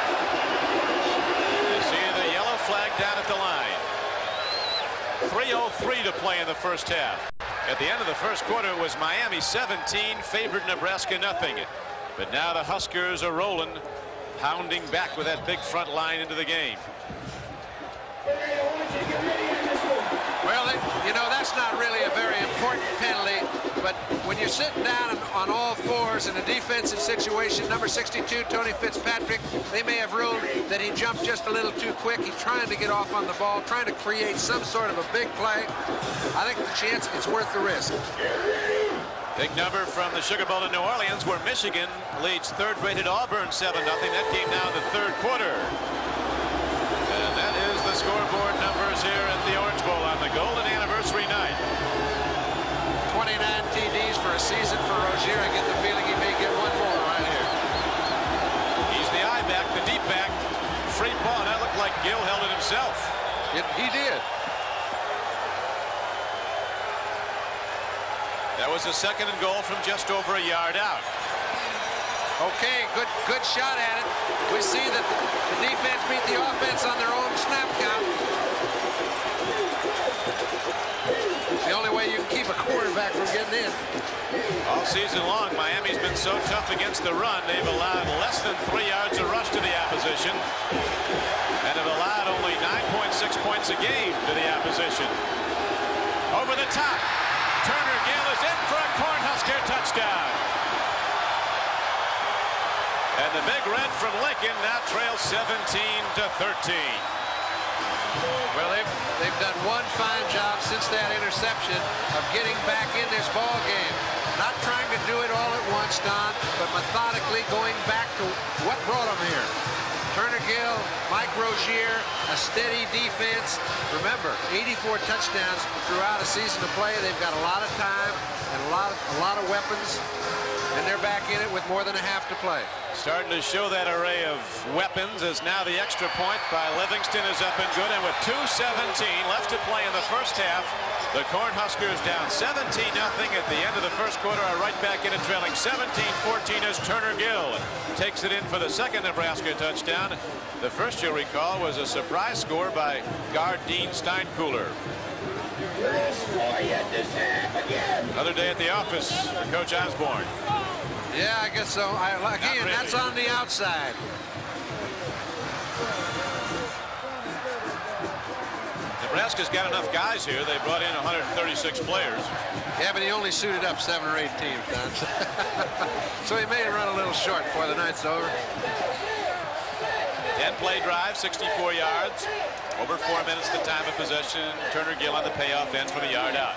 You see the yellow flag down at the line. three oh three to play in the first half. At the end of the first quarter, it was Miami seventeen, favored Nebraska nothing. But now the Huskers are rolling, pounding back with that big front line into the game. Well, they, you know, that's not really a very important penalty, but when you're sitting down on all fours in a defensive situation, number sixty-two, Tony Fitzpatrick, they may have ruled that he jumped just a little too quick. He's trying to get off on the ball, trying to create some sort of a big play. I think the chance, it's worth the risk. Big number from the Sugar Bowl in New Orleans, where Michigan leads third-rated Auburn seven nothing. That game now in the third quarter. And that is the scoreboard numbers here at the Orange Bowl on the golden anniversary night. twenty-nine T Ds for a season for Rozier. I get the feeling he may get one more right here. He's the eye back, the deep back. Free ball, and that looked like Gill held it himself. It, he did. That was a second and goal from just over a yard out. Okay, good good shot at it. We see that the defense beat the offense on their own snap count. The only way you can keep a quarterback from getting in. All season long, Miami's been so tough against the run, they've allowed less than three yards of rush to the opposition and have allowed only nine point six points a game to the opposition. Over the top, Turner Gill is in for a Cornhusker touchdown. And the Big Red from Lincoln now trails seventeen to thirteen. Well, they've, they've done one fine job since that interception of getting back in this ball game. Not trying to do it all at once, Don, but methodically going back to what brought them here. Turner Gill, Mike Rozier, a steady defense. Remember, eighty-four touchdowns throughout a season of play. They've got a lot of time and a lot of, a lot of weapons. and they're back in it with more than a half to play. Starting to show that array of weapons as now the extra point by Livingston is up and good, and with two seventeen left to play in the first half, the Cornhuskers down seventeen nothing at the end of the first quarter are right back in it, trailing seventeen fourteen as Turner Gill takes it in for the second Nebraska touchdown. The first, you'll recall, was a surprise score by guard Dean Steinkühler. Another day at the office for Coach Osborne. Yeah, I guess so. I, again, really. That's on the outside. Nebraska's got enough guys here. They brought in one hundred thirty-six players. Yeah, but he only suited up seven or eight teams, Don. So he may run a little short before the night's over. ten play drive, sixty-four yards. Over four minutes the time of possession. Turner Gill on the payoff end from a yard out.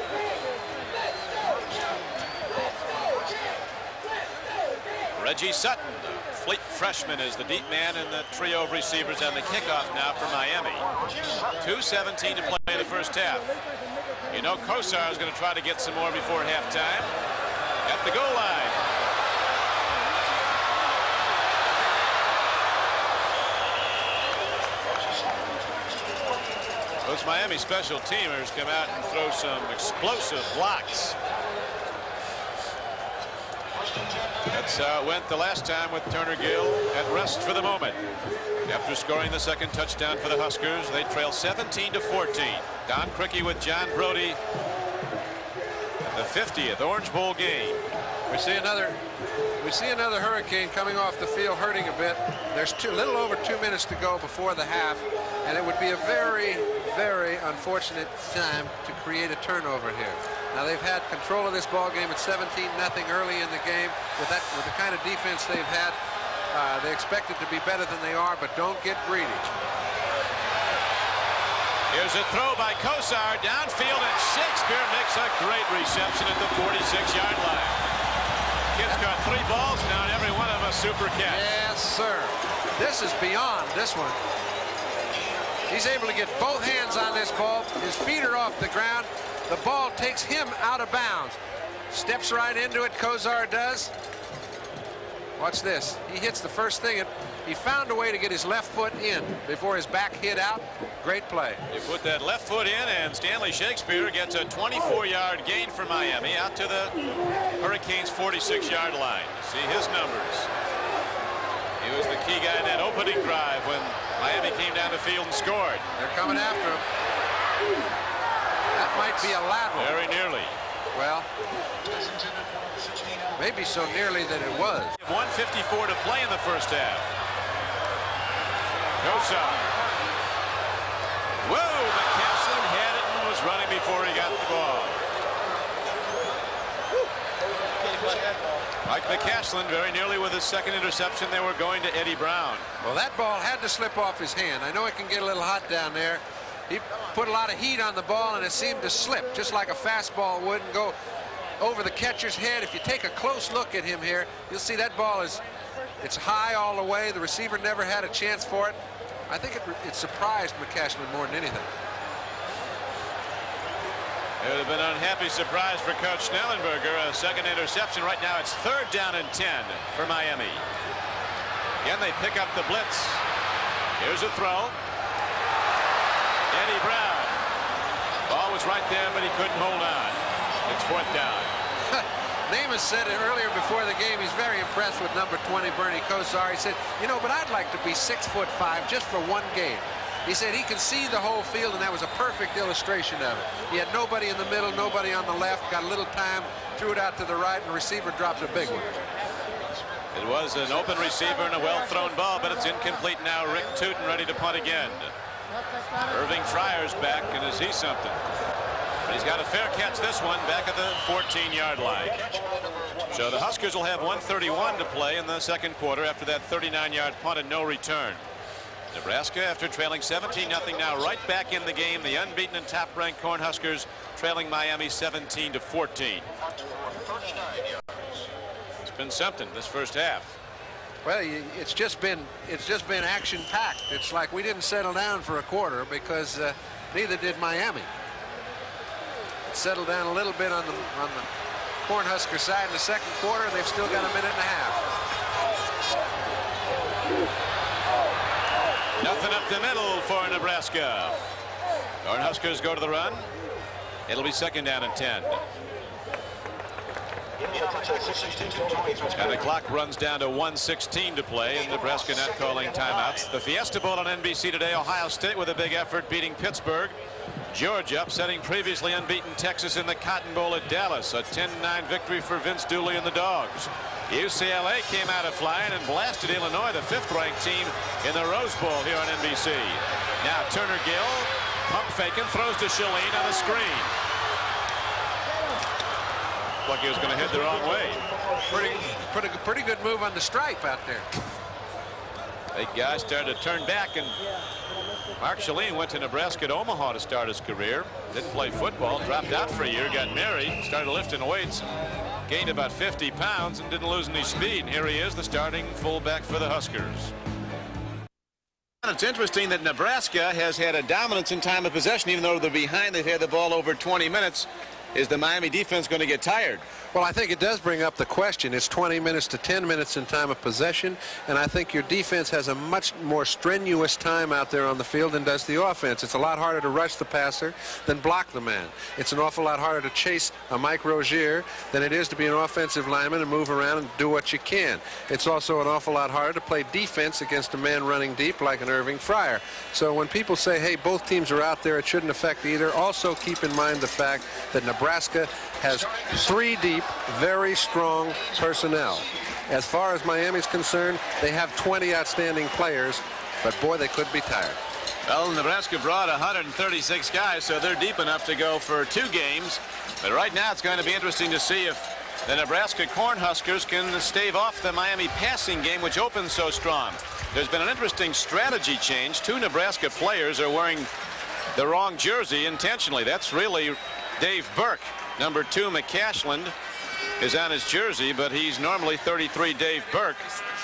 Reggie Sutton, the fleet freshman, is the deep man in the trio of receivers on the kickoff now for Miami. two seventeen to play in the first half. You know Kosar is going to try to get some more before halftime. At the goal line. Those Miami special teamers come out and throw some explosive blocks. That's how it went the last time with Turner Gill at rest for the moment. After scoring the second touchdown for the Huskers, they trail seventeen to fourteen. Don Criqui with John Brody. The fiftieth Orange Bowl game. We see another we see another Hurricane coming off the field hurting a bit. There's two little over two minutes to go before the half, and it would be a very, very unfortunate time to create a turnover here. Now they've had control of this ball game at seventeen nothing early in the game. With that, with the kind of defense they've had, uh, they expect it to be better than they are, but don't get greedy. Here's a throw by Kosar downfield, and Shakespeare makes a great reception at the forty-six yard line. Kid's got three balls now, and every one of them a super catch. Yes, sir. This is beyond this one. He's able to get both hands on this ball. His feet are off the ground. The ball takes him out of bounds. Steps right into it, Kosar does. Watch this. He hits the first thing, and he found a way to get his left foot in before his back hit out. Great play. You put that left foot in, and Stanley Shakespeare gets a twenty-four yard gain for Miami out to the Hurricanes' forty-six yard line. See his numbers. He was the key guy in that opening drive when Miami came down the field and scored. They're coming after him. That might be a lateral. Very nearly. Well, maybe so nearly that it was. one fifty-four to play in the first half. Kosar. Whoa, McCaslin had it and was running before he got the ball. Mike McCaslin very nearly with his second interception. They were going to Eddie Brown. Well, that ball had to slip off his hand. I know it can get a little hot down there. He put a lot of heat on the ball, and it seemed to slip just like a fastball would and go over the catcher's head. If you take a close look at him here, you'll see that ball is it's high all the way. The receiver never had a chance for it. I think it, it surprised McCaslin more than anything. It would have been an unhappy surprise for Coach Schnellenberger. A second interception. Right now it's third down and ten for Miami. Again, they pick up the blitz. Here's a throw. Eddie Brown. Ball was right there, but he couldn't hold on. It's fourth down. Namath said it earlier before the game. He's very impressed with number twenty, Bernie Kosar. He said, you know, but I'd like to be six foot five just for one game. He said he can see the whole field, and that was a perfect illustration of it. He had nobody in the middle, nobody on the left, got a little time, threw it out to the right, and the receiver dropped a big one. It was an open receiver and a well-thrown ball, but it's incomplete now. Rick Tootin ready to punt again. Irving Fryer's back, and is he something? But he's got a fair catch this one back at the fourteen yard line. So the Huskers will have one thirty-one to play in the second quarter after that thirty-nine yard punt and no return. Nebraska, after trailing seventeen nothing, now right back in the game. The unbeaten and top-ranked Cornhuskers trailing Miami seventeen to fourteen. It's been something this first half. Well, it's just been it's just been action-packed. It's like we didn't settle down for a quarter because uh, neither did Miami. It settled down a little bit on the on the Cornhusker side in the second quarter, and they've still got a minute and a half. Nothing up the middle for Nebraska. Cornhuskers go to the run. It'll be second down and ten. And the clock runs down to one sixteen to play, and Nebraska not calling timeouts. The Fiesta Bowl on N B C today. Ohio State with a big effort beating Pittsburgh. Georgia upsetting previously unbeaten Texas in the Cotton Bowl at Dallas. A ten nine victory for Vince Dooley and the Dogs. U C L A came out of flying and blasted Illinois, the fifth ranked team in the Rose Bowl here on N B C. Now Turner Gill, pump faking, throws to Shalene on a screen. Like he was going to head the wrong way. Pretty, pretty, pretty good move on the stripe out there. Big guy started to turn back, and Mark Shalene went to Nebraska at Omaha to start his career. Didn't play football, dropped out for a year, got married, started lifting weights, gained about fifty pounds, and didn't lose any speed. And here he is, the starting fullback for the Huskers. It's interesting that Nebraska has had a dominance in time of possession, even though they're behind. They've had the ball over twenty minutes. Is the Miami defense going to get tired? Well, I think it does bring up the question. It's twenty minutes to ten minutes in time of possession, and I think your defense has a much more strenuous time out there on the field than does the offense. It's a lot harder to rush the passer than block the man. It's an awful lot harder to chase a Mike Rozier than it is to be an offensive lineman and move around and do what you can. It's also an awful lot harder to play defense against a man running deep like an Irving Fryer. So when people say, hey, both teams are out there, it shouldn't affect either, also keep in mind the fact that Nebraska Nebraska has three deep, very strong personnel. As far as Miami's concerned, they have twenty outstanding players, but boy, they could be tired. Well, Nebraska brought one hundred thirty-six guys, so they're deep enough to go for two games. But right now, it's going to be interesting to see if the Nebraska Cornhuskers can stave off the Miami passing game, which opens so strong. There's been an interesting strategy change. Two Nebraska players are wearing the wrong jersey intentionally. That's really Dave Burke. Number two, McCashland, is on his jersey, but he's normally thirty-three Dave Burke.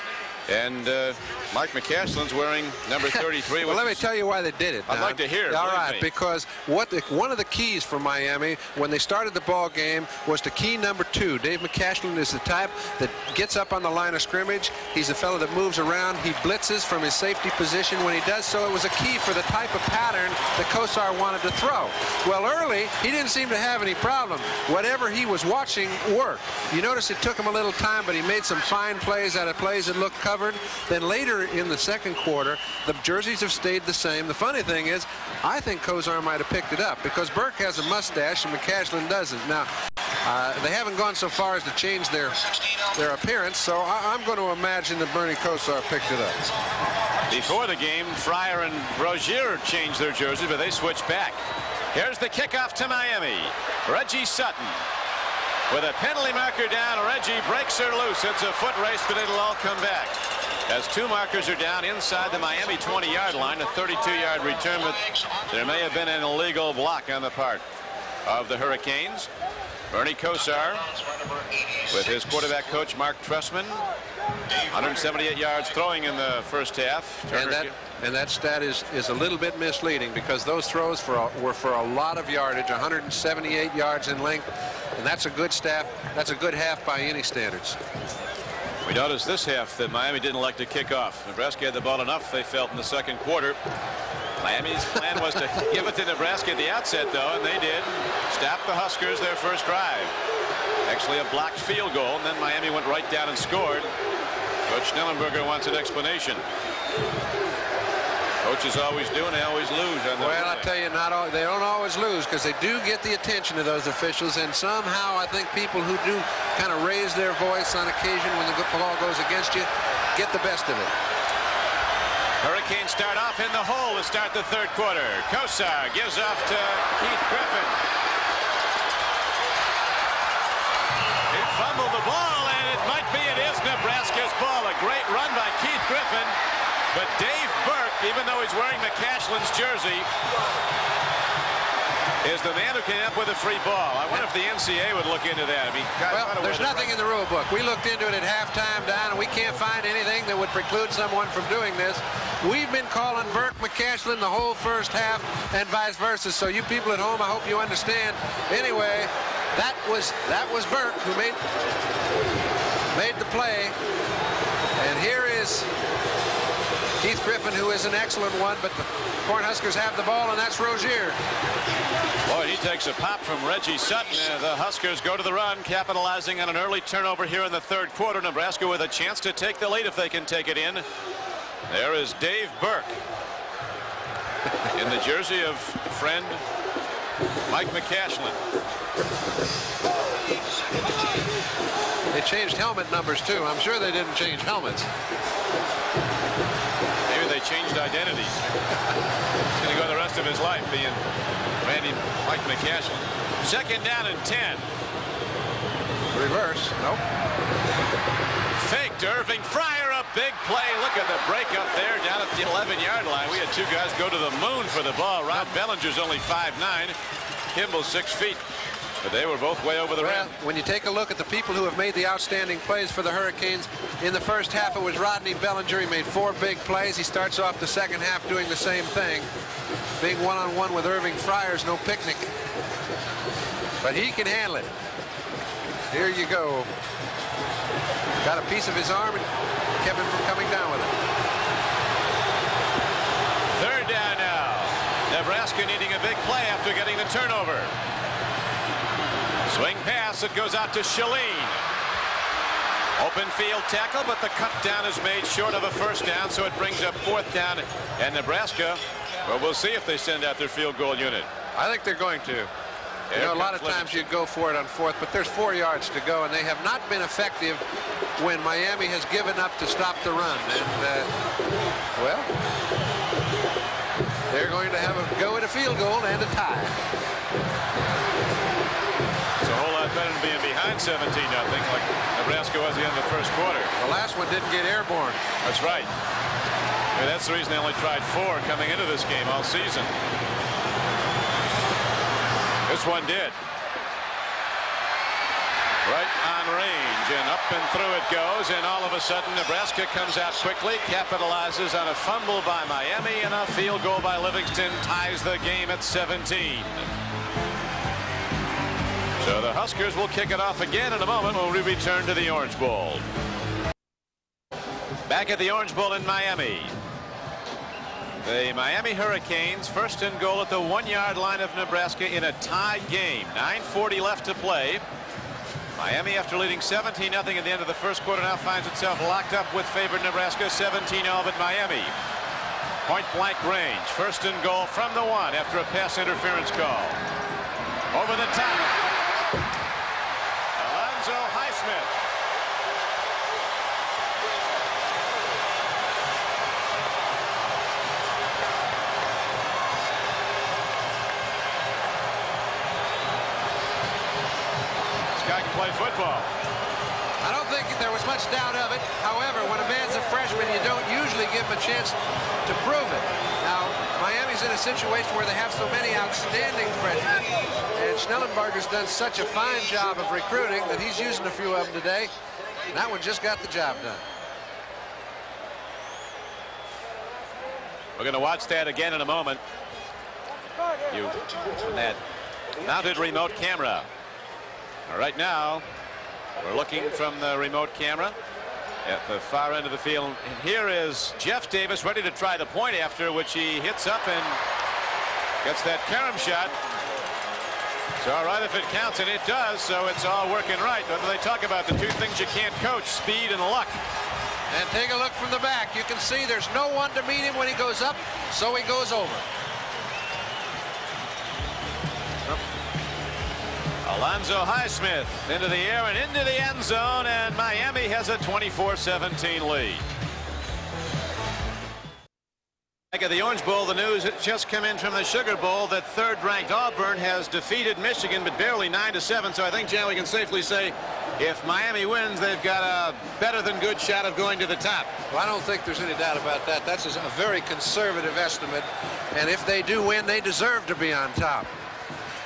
And uh, Mike McCashland's wearing number thirty-three. Well, let me tell you why they did it. I'd Don. like to hear it. All right, me. because what the, one of the keys for Miami when they started the ball game was to key number two. Dave McCashland is the type that gets up on the line of scrimmage. He's a fellow that moves around. He blitzes from his safety position. When he does so, it was a key for the type of pattern that Kosar wanted to throw. Well, early, he didn't seem to have any problem. Whatever he was watching worked. You notice it took him a little time, but he made some fine plays out of plays that looked covered. Then later in the second quarter, the jerseys have stayed the same. The funny thing is, I think Kosar might have picked it up because Burke has a mustache and McCashland doesn't. Now, uh, they haven't gone so far as to change their their appearance, so I, I'm going to imagine that Bernie Kosar picked it up. Before the game, Fryer and Rozier changed their jerseys, but they switched back. Here's the kickoff to Miami. Reggie Sutton. With a penalty marker down, Reggie breaks her loose. It's a foot race, but it'll all come back. As two markers are down inside the Miami twenty yard line, a thirty-two yard return, but there may have been an illegal block on the part of the Hurricanes. Bernie Kosar with his quarterback coach Mark Trestman. one hundred seventy-eight yards throwing in the first half. And that, and that stat is, is a little bit misleading because those throws for a, were for a lot of yardage, one hundred seventy-eight yards in length, and that's a good stat. That's a good half by any standards. We noticed this half that Miami didn't like to kick off. Nebraska had the ball enough, they felt, in the second quarter. Miami's plan was to give it to Nebraska at the outset, though, and they did. Stop the Huskers their first drive. Actually a blocked field goal, and then Miami went right down and scored. Coach Schnellenberger wants an explanation. Coaches always do, and they always lose. On well, I tell you, not all, they don't always lose because they do get the attention of those officials, and somehow I think people who do kind of raise their voice on occasion when the ball goes against you get the best of it. Hurricanes start off in the hole to start the third quarter. Kosar gives off to Keith Griffin. He fumbled the ball, and it might be it is Nebraska's ball. A great run by Keith Griffin. But Dave Burke, even though he's wearing McCashland's jersey, is the man who came up with a free ball. I wonder if the N C A A would look into that. I mean, God, well, there's nothing in the rule book. We looked into it at halftime, Don, and we can't find anything that would preclude someone from doing this. We've been calling Burke McCashlin the whole first half and vice versa. So you people at home, I hope you understand. Anyway, that was that was Burke who made made the play. And here is Keith Griffin, who is an excellent one, but the Cornhuskers have the ball, and that's Rozier. Boy, he takes a pop from Reggie Sutton. Uh, the Huskers go to the run, capitalizing on an early turnover here in the third quarter. Nebraska with a chance to take the lead if they can take it in. There is Dave Burke in the jersey of friend Mike McCashlin. They changed helmet numbers, too. I'm sure they didn't change helmets. Maybe they changed identities. He's going to go the rest of his life being Randy Mike McCashlin. Second down and ten. Reverse. Nope. Fake to Irving Fryer, a big play. Look at the break up there down at the eleven yard line. We had two guys go to the moon for the ball. Rob Bellinger's only five nine. Kimball six feet. But they were both way over the well, rim. When you take a look at the people who have made the outstanding plays for the Hurricanes, in the first half it was Rodney Bellinger. He made four big plays. He starts off the second half doing the same thing. Being one-on-one with Irving Fryer's no picnic. But he can handle it. Here you go. Got a piece of his arm and kept him from coming down with it. Third down now. Nebraska needing a big play after getting the turnover. Swing pass, it goes out to Shalene. Open field tackle, but the cut down is made short of a first down, so it brings up fourth down. And Nebraska, well, we'll see if they send out their field goal unit. I think they're going to. You know, a lot of times you go for it on fourth, but there's four yards to go, and they have not been effective when Miami has given up to stop the run. And, uh, well, they're going to have a go at a field goal and a tie. It's a whole lot better than being behind seventeen nothing like Nebraska was at the end of the first quarter. The last one didn't get airborne. That's right. I mean, that's the reason they only tried four coming into this game all season. This one did. Right on range, and up and through it goes, and all of a sudden Nebraska comes out quickly, capitalizes on a fumble by Miami, and a field goal by Livingston ties the game at seventeen. So the Huskers will kick it off again in a moment when we return to the Orange Bowl. Back at the Orange Bowl in Miami. The Miami Hurricanes first and goal at the one yard line of Nebraska in a tied game. nine forty left to play. Miami, after leading seventeen nothing at the end of the first quarter, now finds itself locked up with favored Nebraska seventeen all at Miami. Point blank range. First and goal from the one after a pass interference call. Over the top. Alonzo Highsmith. Guy can play football. I don't think there was much doubt of it. However, when a man's a freshman, you don't usually give him a chance to prove it. Now, Miami's in a situation where they have so many outstanding freshmen, and Schnellenberger's done such a fine job of recruiting that he's using a few of them today. And that one just got the job done. We're going to watch that again in a moment. You that mounted remote camera. Right now, we're looking from the remote camera at the far end of the field. And here is Jeff Davis ready to try the point after, which he hits up and gets that carom shot. It's all right if it counts, and it does, so it's all working right. What do they talk about? The two things you can't coach, speed and luck. And take a look from the back. You can see there's no one to meet him when he goes up, so he goes over. Alonzo Highsmith into the air and into the end zone, and Miami has a twenty-four seventeen lead. Back at the Orange Bowl, the news had just come in from the Sugar Bowl that third-ranked Auburn has defeated Michigan, but barely nine to seven. So I think, Jan, we can safely say if Miami wins, they've got a better than good shot of going to the top. Well, I don't think there's any doubt about that. That's a very conservative estimate, and if they do win, they deserve to be on top.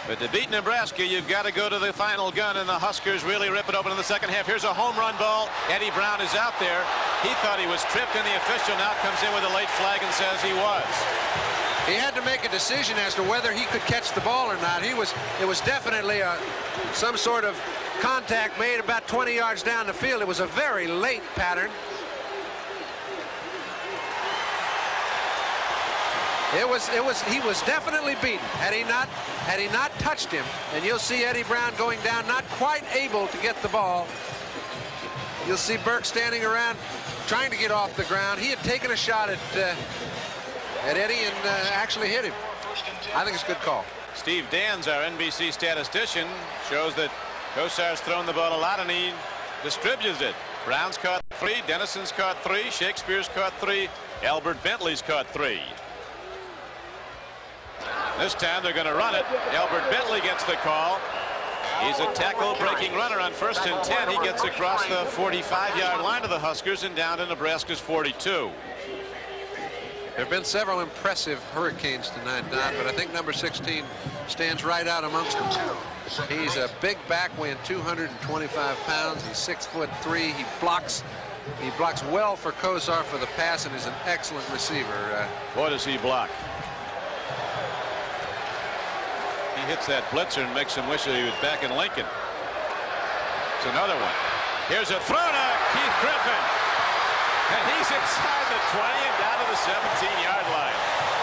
But to beat Nebraska, you've got to go to the final gun, and the Huskers really rip it open in the second half. Here's a home run ball. Eddie Brown is out there. He thought he was tripped, and the official now comes in with a late flag and says he was. He had to make a decision as to whether he could catch the ball or not. He was, it was definitely a, some sort of contact made about twenty yards down the field. It was a very late pattern. It was, it was, he was definitely beaten. Had he not, had he not touched him, and you'll see Eddie Brown going down, not quite able to get the ball. You'll see Burke standing around trying to get off the ground. He had taken a shot at, uh, at Eddie and uh, actually hit him. I think it's a good call. Steve Dans, our N B C statistician, shows that Kosar's thrown the ball a lot, and he distributes it. Brown's caught three, Dennison's caught three, Shakespeare's caught three, Albert Bentley's caught three. This time they're going to run it. Albert Bentley gets the call. He's a tackle-breaking runner on first and ten. He gets across the forty-five yard line of the Huskers and down to Nebraska's forty-two. There have been several impressive Hurricanes tonight, Don, but I think number sixteen stands right out amongst them. He's a big back, weighing two hundred twenty-five pounds. He's six foot three. He blocks. He blocks well for Kosar for the pass, and is an excellent receiver. Uh, Boy, does he block. He hits that blitzer and makes him wish that he was back in Lincoln. It's another one. Here's a throw to Keith Griffin. And he's inside the twenty and down to the seventeen yard line.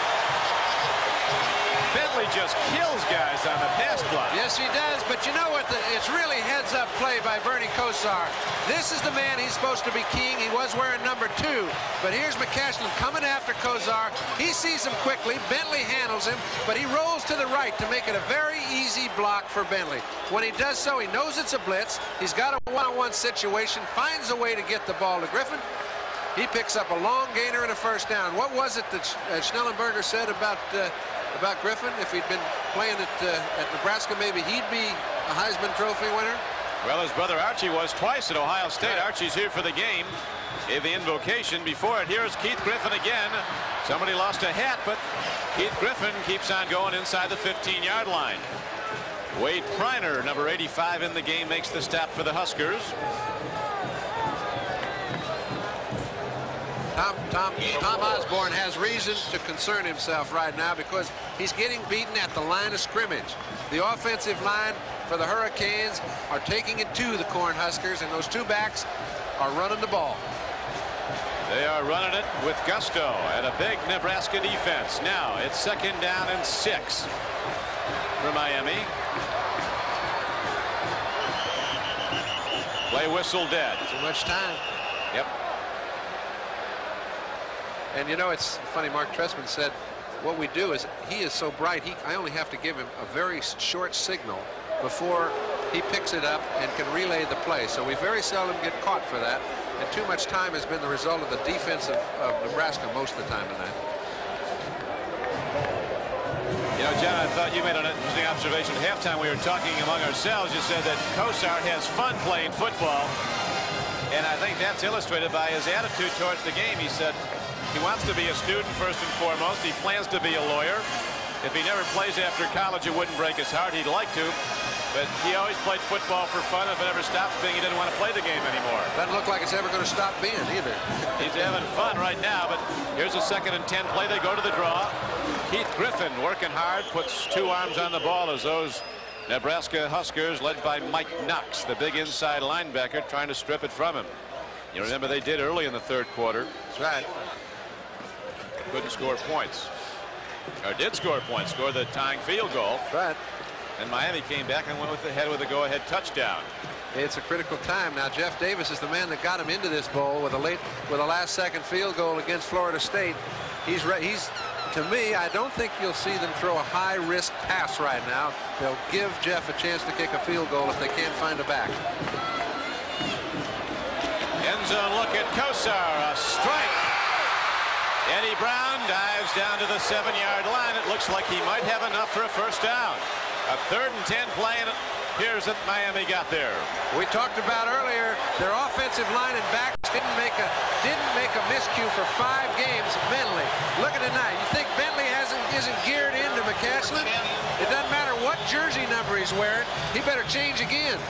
Bentley just kills guys on the pass block. Yes, he does. But you know what? The, it's really heads-up play by Bernie Kosar. This is the man he's supposed to be keying. He was wearing number two. But here's McCasland coming after Kosar. He sees him quickly. Bentley handles him, but he rolls to the right to make it a very easy block for Bentley. When he does so, he knows it's a blitz. He's got a one-on-one situation, finds a way to get the ball to Griffin. He picks up a long gainer and a first down. What was it that uh, Schnellenberger said about uh, about Griffin? If he'd been playing at, uh, at Nebraska, maybe he'd be a Heisman Trophy winner? Well, his brother Archie was twice at Ohio State. Archie's here for the game. Gave the invocation before it. Here's Keith Griffin again. Somebody lost a hat, but Keith Griffin keeps on going inside the fifteen yard line. Wade Priner, number eighty-five in the game, makes the stop for the Huskers. Tom, Tom, Tom Osborne has reason to concern himself right now because he's getting beaten at the line of scrimmage. The offensive line for the Hurricanes are taking it to the Cornhuskers, and those two backs are running the ball. They are running it with gusto at a big Nebraska defense. Now it's second down and six for Miami. Play whistle dead. Too much time. Yep. And you know, it's funny, Mark Trestman said what we do is he is so bright, he I only have to give him a very short signal before he picks it up and can relay the play. So we very seldom get caught for that, and too much time has been the result of the defense of, of Nebraska most of the time tonight. You know, John, I thought you made an interesting observation. At halftime, we were talking among ourselves. You said that Kosar has fun playing football, and I think that's illustrated by his attitude towards the game. He said he wants to be a student first and foremost. He plans to be a lawyer. If he never plays after college, it wouldn't break his heart. He'd like to, but he always played football for fun. If it ever stops being, he didn't want to play the game anymore. Doesn't look like it's ever going to stop being either. He's having fun right now, but here's a second and ten play. They go to the draw. Keith Griffin working hard, puts two arms on the ball as those Nebraska Huskers, led by Mike Knox, the big inside linebacker, trying to strip it from him. You remember they did early in the third quarter. That's right. Couldn't score points. Or did score points, scored the tying field goal. That's right. And Miami came back and went with the head with a go-ahead touchdown. It's a critical time now. Jeff Davis is the man that got him into this bowl with a late, with a last-second field goal against Florida State. He's he's to me, I don't think you'll see them throw a high-risk pass right now. They'll give Jeff a chance to kick a field goal if they can't find a back. End zone look at Kosar, a strike. Eddie Brown dives down to the seven yard line. It looks like he might have enough for a first down. A third and ten play, and it appears that Miami got there. We talked about earlier their offensive line and backs didn't make a didn't make a miscue for five games mentally. Look at it now. You think Bentley hasn't isn't geared into McCasland? It doesn't matter what jersey he's wearing, he better change again.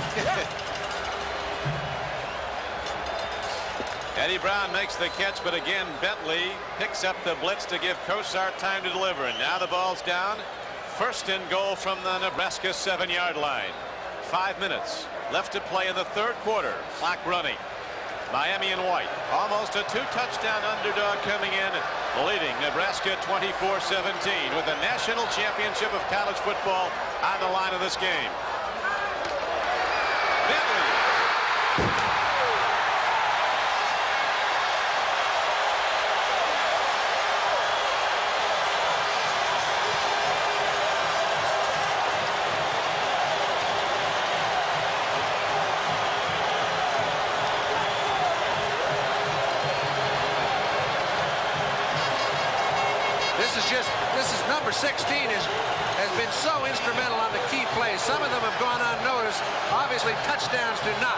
Eddie Brown makes the catch, but again Bentley picks up the blitz to give Kosar time to deliver. And now the ball's down. First and goal from the Nebraska seven-yard line. Five minutes left to play in the third quarter. Clock running. Miami in white. Almost a two-touchdown underdog coming in, leading Nebraska twenty-four seventeen with the national championship of college football on the line of this game. Bentley. sixteen is, has been so instrumental on the key plays. Some of them have gone unnoticed. Obviously, touchdowns do not.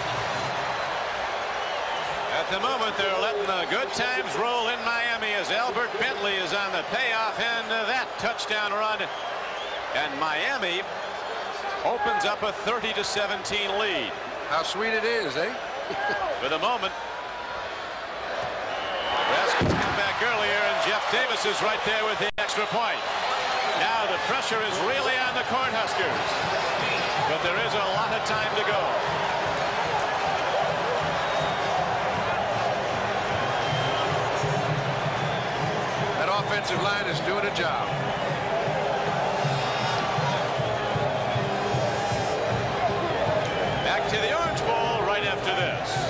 At the moment, they're letting the good times roll in Miami as Albert Bentley is on the payoff end of that touchdown run. And Miami opens up a thirty to seventeen lead. How sweet it is, eh? For the moment. Nebraska's come back earlier, and Jeff Davis is right there with the extra point. Now the pressure is really on the Cornhuskers, but there is a lot of time to go. That offensive line is doing a job. Back to the Orange Bowl right after this.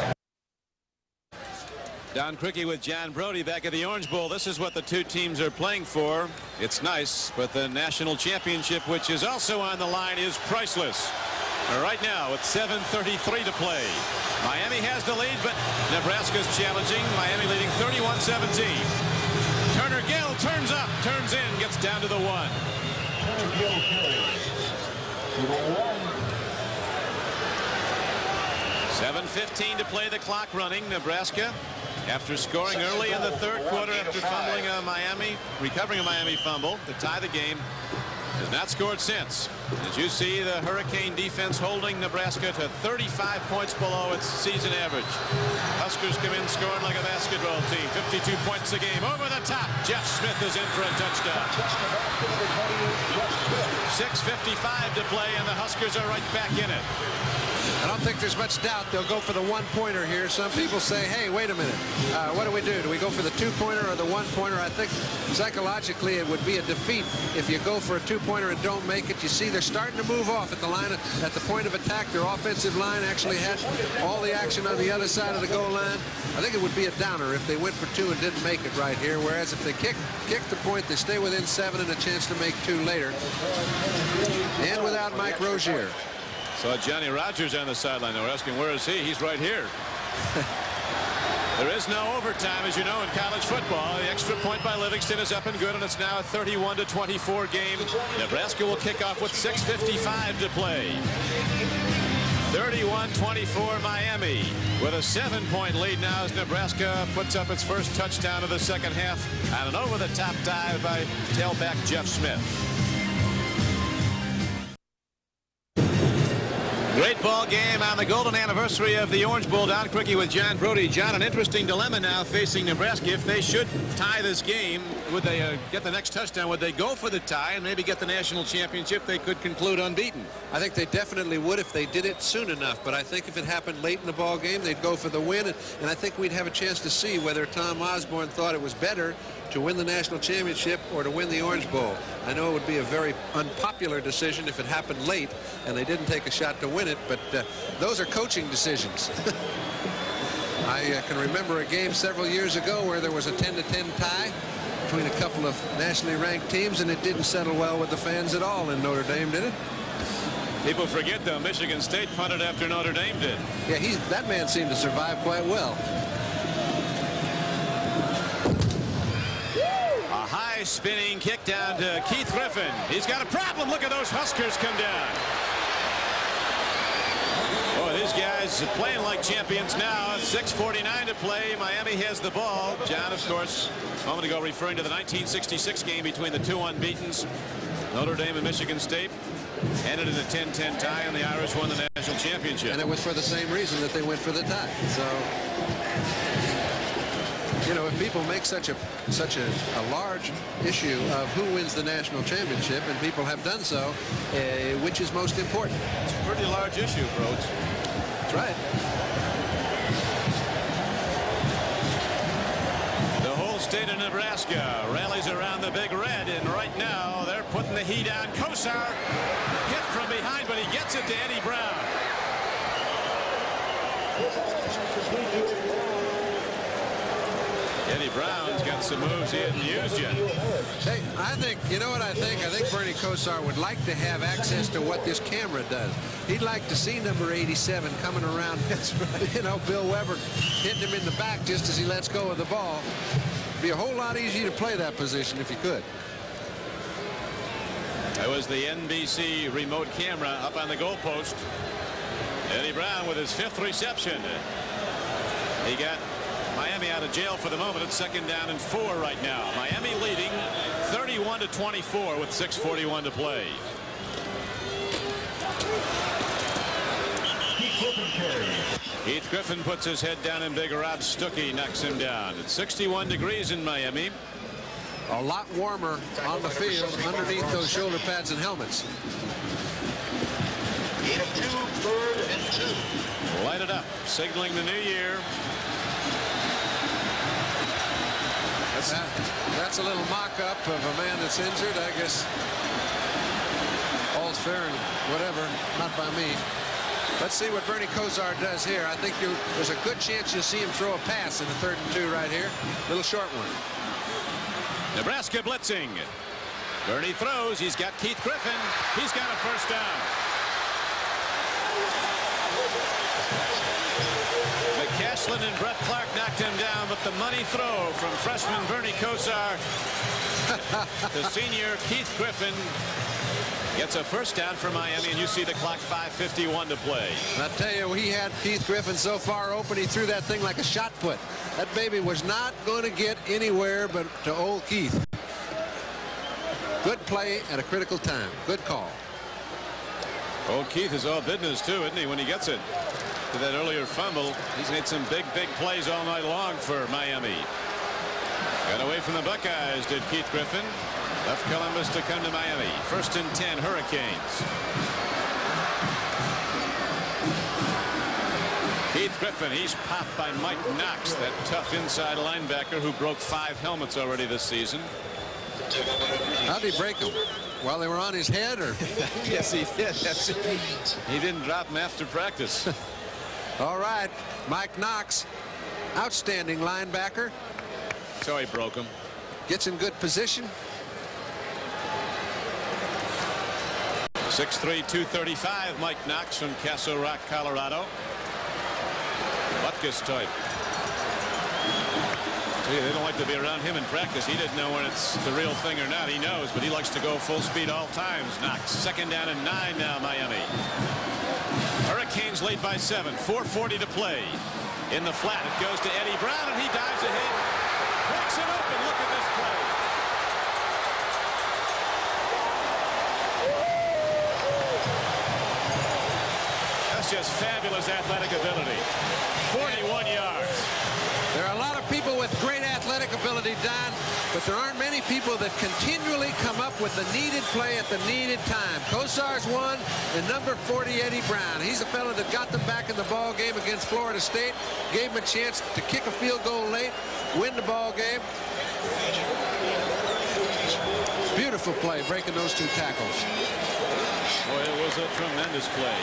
Don Criqui with John Brody back at the Orange Bowl. This is what the two teams are playing for. It's nice, but the national championship, which is also on the line, is priceless. Right now, with seven thirty-three to play. Miami has the lead, but Nebraska's challenging. Miami leading thirty-one seventeen. Turner Gill turns up, turns in, gets down to the one. seven fifteen to play, the clock running. Nebraska, after scoring early in the third quarter after fumbling a Miami, recovering a Miami fumble to tie the game, has not scored since. As you see, the Hurricane defense holding Nebraska to thirty-five points below its season average. Huskers come in scoring like a basketball team. fifty-two points a game. Over the top, Jeff Smith is in for a touchdown. six fifty-five to play, and the Huskers are right back in it. I don't think there's much doubt they'll go for the one-pointer here. Some people say, hey, wait a minute. Uh, what do we do? Do we go for the two-pointer or the one-pointer? I think psychologically it would be a defeat if you go for a two-pointer and don't make it. You see, they're starting to move off at the line, of, at the point of attack. Their offensive line actually had all the action on the other side of the goal line. I think it would be a downer if they went for two and didn't make it right here. Whereas if they kick, kick the point, they stay within seven and a chance to make two later. And without Mike Rozier. So Johnny Rogers on the sideline. They were asking, where is he? He's right here. There is no overtime, as you know, in college football. The extra point by Livingston is up and good, and it's now a thirty-one to twenty-four game. Nebraska will kick off with six fifty-five to play. thirty-one twenty-four Miami with a seven-point lead now as Nebraska puts up its first touchdown of the second half on an over-the-top dive by tailback Jeff Smith. Great ball game on the golden anniversary of the Orange Bowl. Don Criqui with John Brody. John, an interesting dilemma now facing Nebraska. If they should tie this game, would they uh, get the next touchdown? Would they go for the tie and maybe get the national championship? They could conclude unbeaten. I think they definitely would if they did it soon enough. But I think if it happened late in the ball game, they'd go for the win. And, and I think we'd have a chance to see whether Tom Osborne thought it was better to win the national championship or to win the Orange Bowl. I know it would be a very unpopular decision if it happened late and they didn't take a shot to win it, but uh, those are coaching decisions. I uh, can remember a game several years ago where there was a ten to ten tie between a couple of nationally ranked teams, and it didn't settle well with the fans at all in Notre Dame, did it? People forget, though, Michigan State punted after Notre Dame did. Yeah, he's, that man seemed to survive quite well. A high spinning kick down to Keith Griffin. He's got a problem. Look at those Huskers come down. Oh, these guys are playing like champions now. six forty-nine to play. Miami has the ball. John, of course, a moment ago referring to the nineteen sixty-six game between the two unbeatens. Notre Dame and Michigan State ended in a ten ten tie, and the Irish won the national championship. And it was for the same reason that they went for the tie. So, you know, if people make such a such a, a large issue of who wins the national championship, and people have done so, uh, which is most important? It's a pretty large issue, Rhodes. That's right. The whole state of Nebraska rallies around the Big Red, and right now they're putting the heat on. Kosar hit from behind, but he gets it to Eddie Brown. Eddie Brown's got some moves he hadn't used yet. Hey, I think, you know what I think? I think Bernie Kosar would like to have access to what this camera does. He'd like to see number eighty-seven coming around, you know, Bill Weber hitting him in the back just as he lets go of the ball. It'd be a whole lot easier to play that position if you could. That was the N B C remote camera up on the goalpost. Eddie Brown with his fifth reception. He got Miami out of jail for the moment. It's second down and four right now. Miami leading thirty-one to twenty-four with six forty-one to play. Keith Griffin puts his head down, and Big Rob Stuckey knocks him down. It's sixty-one degrees in Miami. A lot warmer on the field underneath those shoulder pads and helmets. Light it up, signaling the new year. That's, that, that's a little mock-up of a man that's injured. I guess all's fair and whatever, not by me. Let's see what Bernie Kosar does here. I think you, there's a good chance you'll see him throw a pass in the third and two right here. Little short one. Nebraska blitzing. Bernie throws. He's got Keith Griffin. He's got a first down. McCashlin and Brett Clark knocked him down, but the money throw from freshman Bernie Kosar to senior Keith Griffin gets a first down for Miami, and you see the clock, five fifty-one to play. I tell you, he had Keith Griffin so far open, he threw that thing like a shot put. That baby was not going to get anywhere but to old Keith. Good play at a critical time. Good call. Old Keith is all business too, isn't he, when he gets it? To that earlier fumble, he's made some big, big plays all night long for Miami. Got away from the Buckeyes, did Keith Griffin. Left Columbus to come to Miami. First and ten, Hurricanes. Keith Griffin, he's popped by Mike Knox, that tough inside linebacker who broke five helmets already this season. How'd he break them? While they were on his head, or? Yes, he did. That's it. He didn't drop them after practice. All right, Mike Knox, outstanding linebacker. So he broke them. Gets in good position. six three, two thirty-five, Mike Knox from Castle Rock, Colorado. Butkus type. See, they don't like to be around him in practice. He didn't know when it's the real thing or not. He knows, but he likes to go full speed all times. Knox, second down and nine now, Miami. Hurricanes lead by seven, four forty to play. In the flat, it goes to Eddie Brown, and he dives ahead. Breaks it open. Look at this play. That's just fabulous athletic ability. forty-one yards. There are a lot of people with great athletic ability, Don, but there aren't many people that continually come up with the needed play at the needed time. Kosar's one, and number forty, Eddie Brown. He's a fellow that got them back in the ball game against Florida State, gave them a chance to kick a field goal late, win the ball game. Beautiful play, breaking those two tackles. Boy, it was a tremendous play.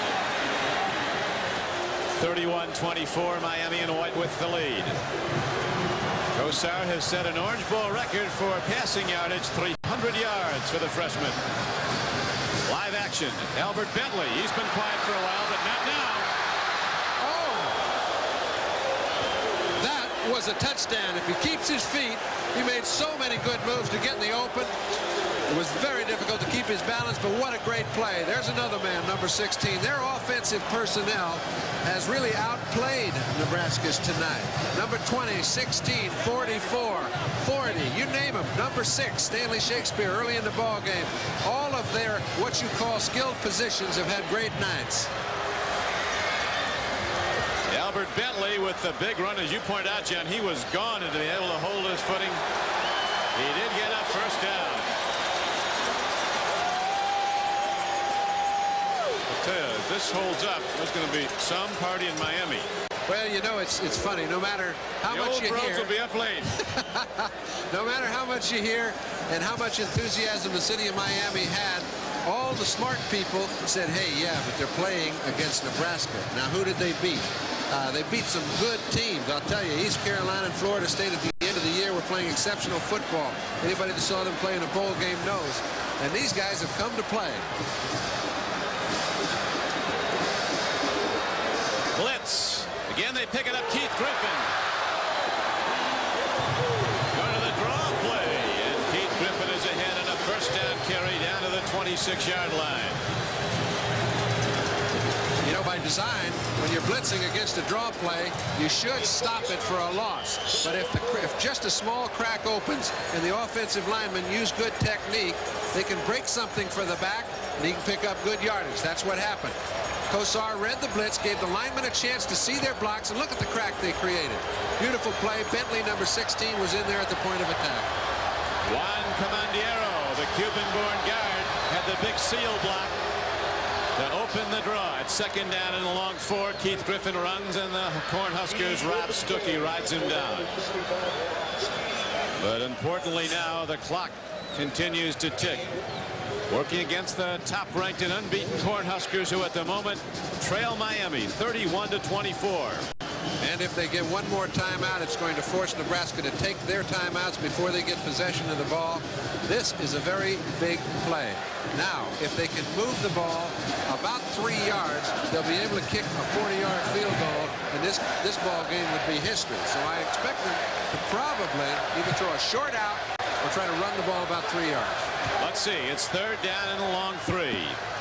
thirty-one twenty-four, Miami in white with the lead. Kosar has set an Orange Bowl record for passing yardage, three hundred yards for the freshman. Live action, Albert Bentley. He's been quiet for a while, but not now. Oh! That was a touchdown. If he keeps his feet, he made so many good moves to get in the open. It was very difficult to keep his balance, but what a great play. There's another man, number sixteen. Their offensive personnel has really outplayed Nebraska's tonight. Number twenty, sixteen, forty-four, forty, you name them. Number six, Stanley Shakespeare, early in the ball game. All of their what you call skilled positions have had great nights. Albert Bentley with the big run, as you point out, John. He was gone, and to be able to hold his footing, he did get a first down. I'll tell you, if this holds up, there's going to be some party in Miami. Well, you know, it's it's funny. No matter how the much old you bros hear, will be up late. no matter how much you hear and how much enthusiasm the city of Miami had, all the smart people said, hey, yeah, but they're playing against Nebraska. Now, who did they beat? Uh, they beat some good teams. I'll tell you, East Carolina and Florida State at the end of the year were playing exceptional football. Anybody that saw them play in a bowl game knows. And these guys have come to play. Blitz. Again, they pick it up. Keith Griffin. Going to the draw play. And Keith Griffin is ahead on a first down carry down to the twenty-six yard line. You know, by design, when you're blitzing against a draw play, you should stop it for a loss. But if, the, if just a small crack opens and the offensive linemen use good technique, they can break something for the back, and he can pick up good yardage. That's what happened. Kosar read the blitz, gave the linemen a chance to see their blocks, and look at the crack they created. Beautiful play. Bentley, number sixteen, was in there at the point of attack. Juan Comandiero, the Cuban-born guard, had the big seal block to open the draw. At second down and a long four, Keith Griffin runs, and the Cornhuskers, Rob Stuckey, rides him down. But importantly now, the clock continues to tick. Working against the top-ranked and unbeaten Cornhuskers, who at the moment trail Miami thirty-one to twenty-four. And if they get one more timeout, it's going to force Nebraska to take their timeouts before they get possession of the ball. This is a very big play. Now, if they can move the ball about three yards, they'll be able to kick a forty yard field goal, and this this ball game would be history. So I expect them to probably either throw a short out or try to run the ball about three yards. Let's see. It's third down and a long three.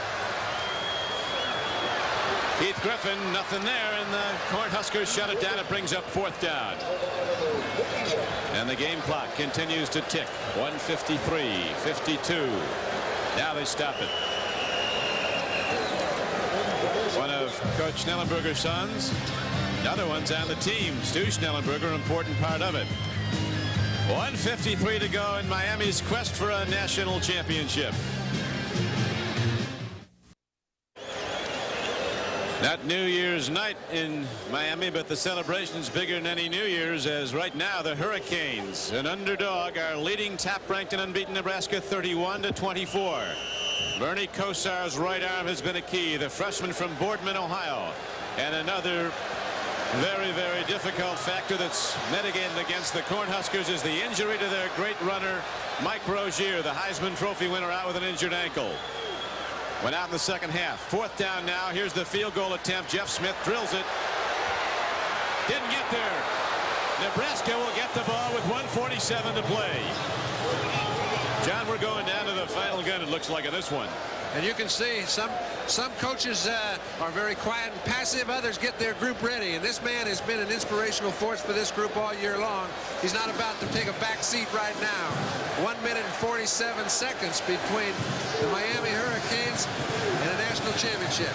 Keith Griffin, nothing there, and the Cornhuskers shut it down. It brings up fourth down. And the game clock continues to tick. one fifty-three, fifty-two. Now they stop it. One of Coach Schnellenberger's sons. Another one's on the team. Stu Schnellenberger, an important part of it. one fifty-three to go in Miami's quest for a national championship. Not New Year's night in Miami, but the celebration's bigger than any New Year's, as right now the Hurricanes, an underdog, are leading top-ranked and unbeaten Nebraska thirty-one to twenty-four. Bernie Kosar's right arm has been a key. The freshman from Boardman, Ohio. And another very, very difficult factor that's mitigated against the Cornhuskers is the injury to their great runner, Mike Rozier, the Heisman Trophy winner, out with an injured ankle. Went out in the second half. Fourth down now. Here's the field goal attempt. Jeff Smith drills it. Didn't get there. Nebraska will get the ball with one forty-seven to play. John, we're going down to the final gun, it looks like, in this one. And you can see some some coaches uh, are very quiet and passive. Others get their group ready. And this man has been an inspirational force for this group all year long. He's not about to take a back seat right now. One minute and forty-seven seconds between the Miami Hurricanes and a national championship.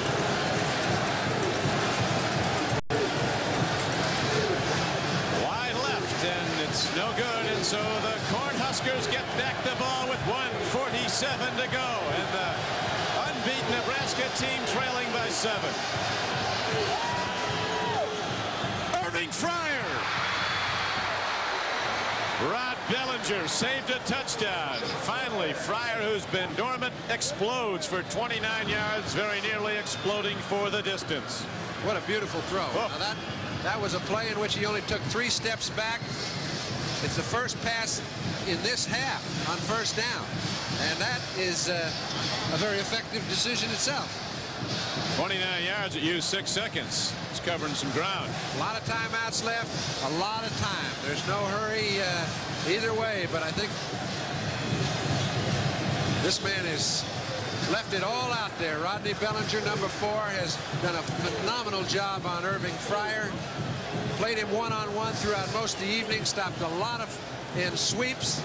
Wide left, and it's no good. And so the Cornhuskers get back the ball with one forty-seven to go. And the unbeaten Nebraska team trailing by seven. Irving Fryer. Rod Bellinger saved a touchdown. Finally, Fryer, who's been dormant, explodes for twenty-nine yards, very nearly exploding for the distance. What a beautiful throw. Oh. Now that, that was a play in which he only took three steps back. It's the first pass in this half on first down. And that is uh, a very effective decision itself. twenty-nine yards at used six seconds. It's covering some ground. A lot of timeouts left, a lot of time. There's no hurry uh, either way, but I think This man has left it all out there. Rodney Bellinger, number four, has done a phenomenal job on Irving Fryer. Played him one-on-one throughout most of the evening. Stopped a lot of in sweeps.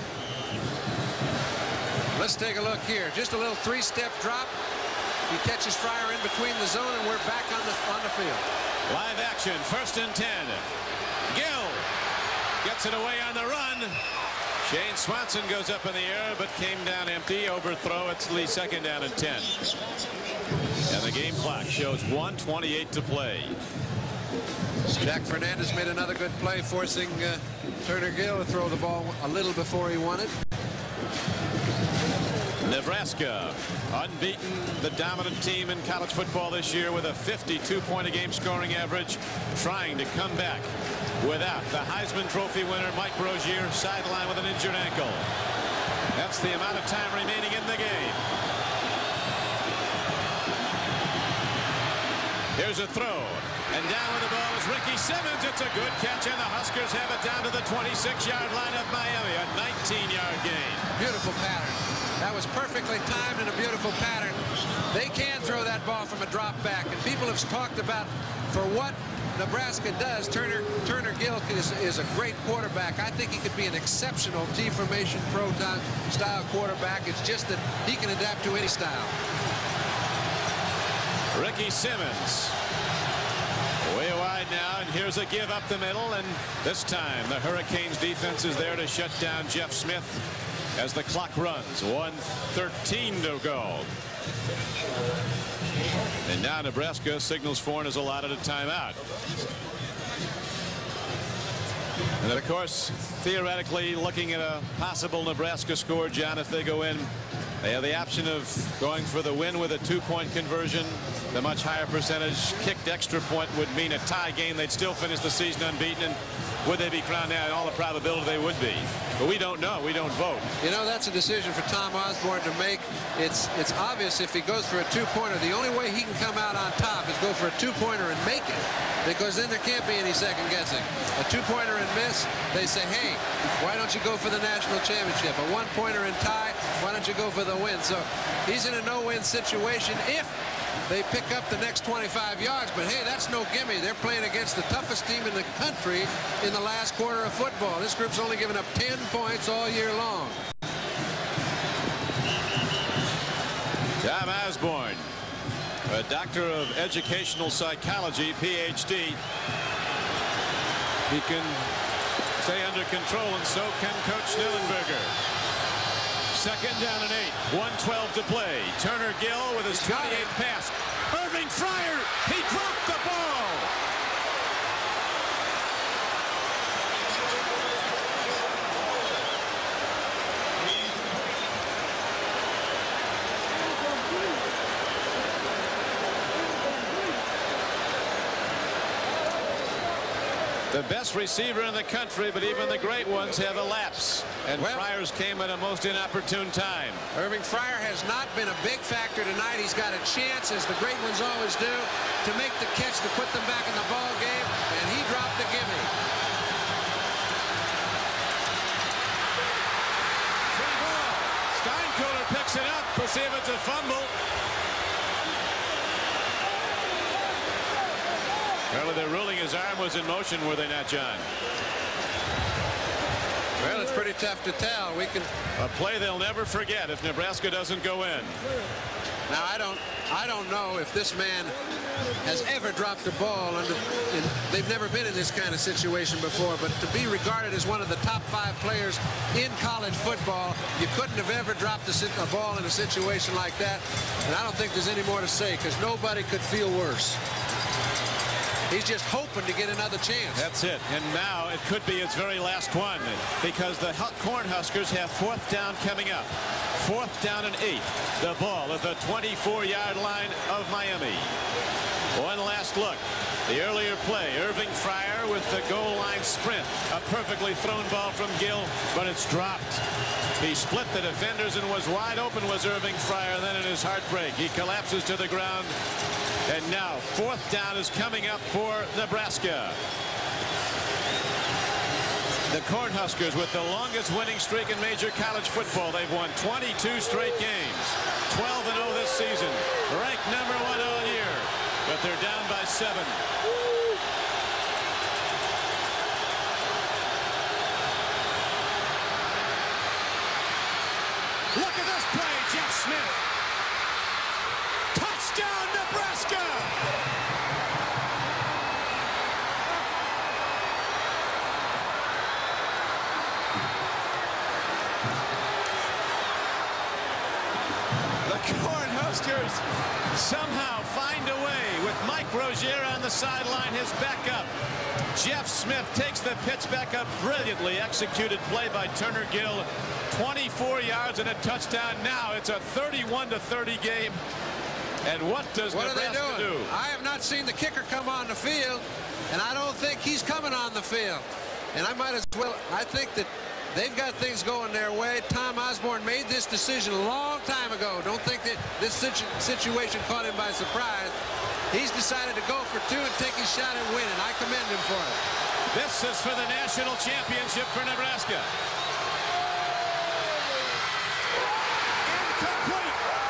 Let's take a look here. Just a little three-step drop. He catches Fryer in between the zone, and we're back on the on the field. Live action, first and ten. Gill gets it away on the run. Shane Swanson goes up in the air, but came down empty. Overthrow. It's Lee, second down and ten. And the game clock shows one twenty-eight to play. Jack Fernandez made another good play, forcing uh, Turner Gill to throw the ball a little before he wanted. Nebraska, unbeaten, the dominant team in college football this year with a fifty-two point a game scoring average, trying to come back without the Heisman Trophy winner Mike Brozier sidelined with an injured ankle. That's the amount of time remaining in the game. Here's a throw, and down with the ball is Ricky Simmons. It's a good catch, and the Huskers have it down to the twenty-six yard line of Miami, a nineteen yard gain. Beautiful pattern. That was perfectly timed and a beautiful pattern. They can throw that ball from a drop back, and people have talked about for what Nebraska does. Turner Turner Gill is, is a great quarterback. I think he could be an exceptional T formation pro style quarterback. It's just that he can adapt to any style. Ricky Simmons way wide now, and here's a give up the middle, and this time the Hurricanes defense is there to shut down Jeff Smith as the clock runs. one thirteen to go. And now Nebraska signals for and is allotted a timeout. And of course, theoretically, looking at a possible Nebraska score, John, if they go in, they have the option of going for the win with a two-point conversion. The much higher percentage kicked extra point would mean a tie game. They'd still finish the season unbeaten. And would they be crowned now? In all the probability they would be. But we don't know. We don't vote. You know, that's a decision for Tom Osborne to make. It's it's obvious if he goes for a two-pointer, the only way he can come out on top is go for a two-pointer and make it, because then there can't be any second guessing. A two-pointer and miss, they say, hey, why don't you go for the national championship? A one-pointer and tie, why don't you go for the win? So he's in a no-win situation if they pick up the next twenty-five yards. But hey, that's no gimme. They're playing against the toughest team in the country in the last quarter of football. This group's only given up ten points all year long. Tom Osborne, a doctor of educational psychology, P H D. He can stay under control, and so can Coach Schnellenberger. Second down and eight. one twelve to play. Turner Gill with his twenty-eighth pass. Irving Fryer. He dropped the ball. The best receiver in the country, but even the great ones have a lapse. And well, Fryer's came at a most inopportune time. Irving Fryer has not been a big factor tonight. He's got a chance, as the great ones always do, to make the catch to put them back in the ball game, and he dropped the gimme. Free ball. Steinkohler picks it up. We'll see if it's a fumble. Well, they're ruling his arm was in motion, were they not, John? Well, it's pretty tough to tell. We can a play they'll never forget if Nebraska doesn't go in. Now, I don't, I don't know if this man has ever dropped a ball under. In, they've never been in this kind of situation before, but to be regarded as one of the top five players in college football, you couldn't have ever dropped a, a ball in a situation like that. And I don't think there's any more to say, because nobody could feel worse. He's just hoping to get another chance. That's it. And now it could be his very last one, because the Cornhuskers have fourth down coming up. Fourth down and eight. The ball at the twenty-four yard line of Miami. One last look. The earlier play, Irving Fryer with the goal line sprint. A perfectly thrown ball from Gill, but it's dropped. He split the defenders and was wide open, was Irving Fryer. Then in his heartbreak, he collapses to the ground. And now fourth down is coming up for Nebraska. The Cornhuskers with the longest winning streak in major college football. They've won twenty-two straight games. twelve and oh this season. Ranked number one all year. But they're down by seven. Look at this play, Jeff Smith. Touchdown, Nebraska! Cornhuskers somehow find a way with Mike Rozier on the sideline, his backup. Jeff Smith takes the pitch back up. Brilliantly executed play by Turner Gill. twenty-four yards and a touchdown. Now it's a thirty-one to thirty game. And what does what Nebraska are they doing? do? I have not seen the kicker come on the field, and I don't think he's coming on the field. And I might as well, I think that they've got things going their way. Tom Osborne made this decision a long time ago. Don't think that this situ situation caught him by surprise. He's decided to go for two and take his shot at winning. I commend him for it. This is for the national championship for Nebraska. Incomplete.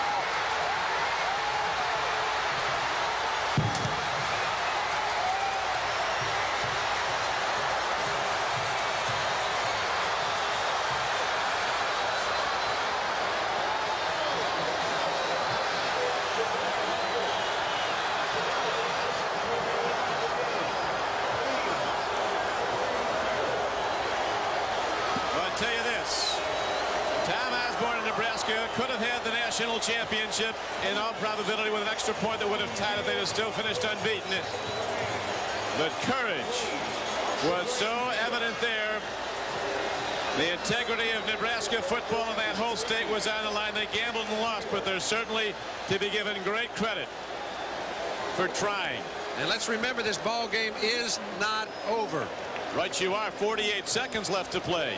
Tell you this, Tom Osborne in Nebraska could have had the national championship in all probability with an extra point that would have tied it. They'd have still finished unbeaten. But courage was so evident there. The integrity of Nebraska football and that whole state was on the line. They gambled and lost, but they're certainly to be given great credit for trying. And let's remember, this ball game is not over. Right you are. forty-eight seconds left to play.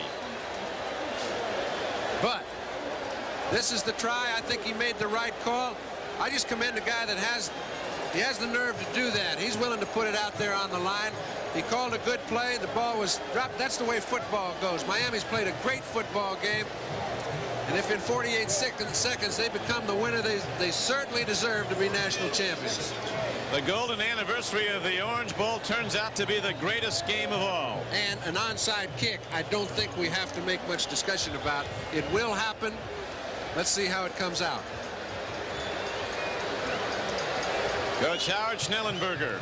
But this is the try. I think he made the right call. I just commend a guy that has he has the nerve to do that. He's willing to put it out there on the line. He called a good play. The ball was dropped. That's the way football goes. Miami's played a great football game. And if in forty-eight seconds they become the winner, they, they certainly deserve to be national champions. The golden anniversary of the Orange Bowl turns out to be the greatest game of all. And an onside kick, I don't think we have to make much discussion about. It will happen. Let's see how it comes out. Coach Howard Schnellenberger.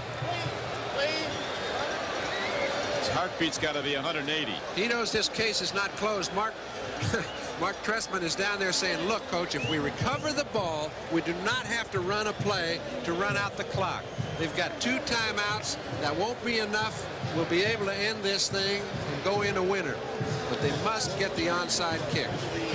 His heartbeat's got to be one hundred eighty. He knows this case is not closed. Mark Mark Trestman is down there saying, look, coach, if we recover the ball, we do not have to run a play to run out the clock. They've got two timeouts. That won't be enough. We'll be able to end this thing and go in a winner. But they must get the onside kick.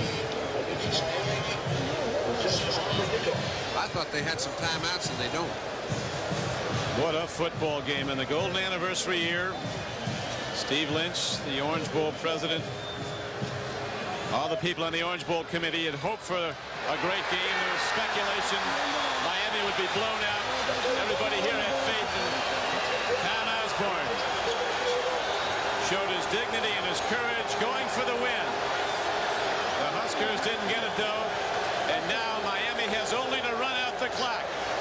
I thought they had some timeouts, and they don't. What a football game. In the golden anniversary year, Steve Lynch, the Orange Bowl president, all the people on the Orange Bowl committee had hoped for a great game. There was speculation Miami would be blown out. Everybody here had faith in Tom Osborne. Showed his dignity and his courage, going for the win. The Huskers didn't get it, though. And now Miami has only to run out the clock.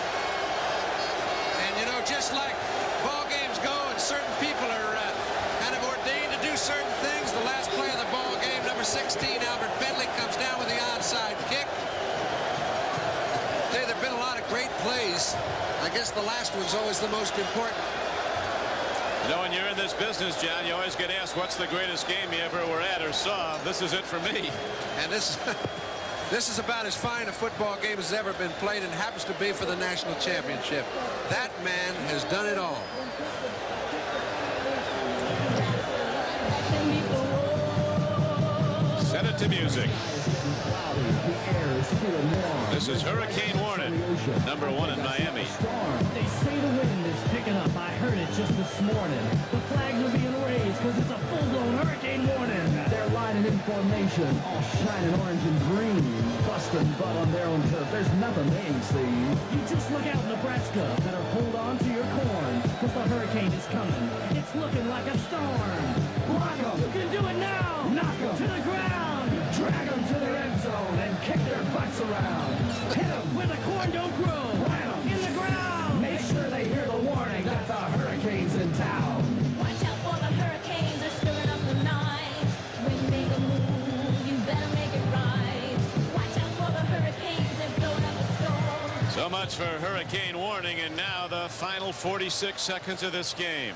And, you know, just like ball games go and certain people are uh, kind of ordained to do certain things, the last play of the ball game, number sixteen, Albert Bentley, comes down with the onside kick. There have been a lot of great plays. I guess the last one's always the most important. You know, when you're in this business, John, you always get asked what's the greatest game you ever were at or saw. This is it for me. And this this is about as fine a football game as ever been played, and happens to be for the national championship. That man has done it all. Set it to music. This is hurricane warning, number one in Miami. They say the wind is picking up. I heard it just this morning. The flags are being raised because it's a full-blown hurricane warning. They're lining in formation, all shining orange and green, busting butt on their own turf. There's nothing they ain't seen. You just look out, Nebraska. Better hold on to your corn because the hurricane is coming. It's looking like a storm. Block 'em. You can do it now. Knock 'em to the ground. Drag 'em to their end zone and kick their butts around. Hit 'em where the corn don't grow. Plant 'em in the ground. Make sure they hear the warning that the hurricane's in town. Watch out for the hurricanes, they're stirring up the night. When you make a move, you better make it right. Watch out for the hurricanes, they're blowing up a storm. So much for hurricane warning, and now the final forty-six seconds of this game.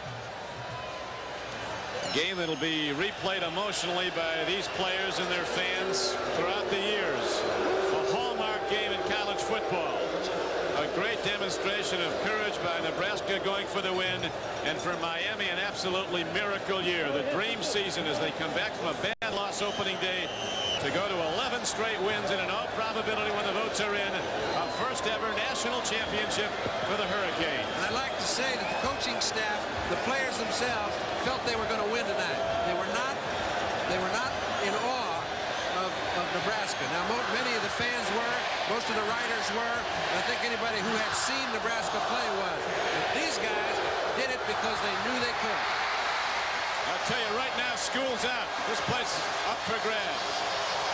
Game that'll be replayed emotionally by these players and their fans throughout the years. A hallmark game in college football. A great demonstration of courage by Nebraska going for the win, and for Miami an absolutely miracle year. The dream season as they come back from a bad loss opening day to go to eleven straight wins, and in all probability, when the votes are in, a first ever national championship for the Hurricanes. And I'd like to say that the coaching staff, the players themselves, felt they were going to win tonight. They were not. They were not in awe of, of Nebraska. Now, mo many of the fans were. Most of the writers were. And I think anybody who had seen Nebraska play was. But these guys did it because they knew they could. I'll tell you right now, school's out. This place is up for grabs.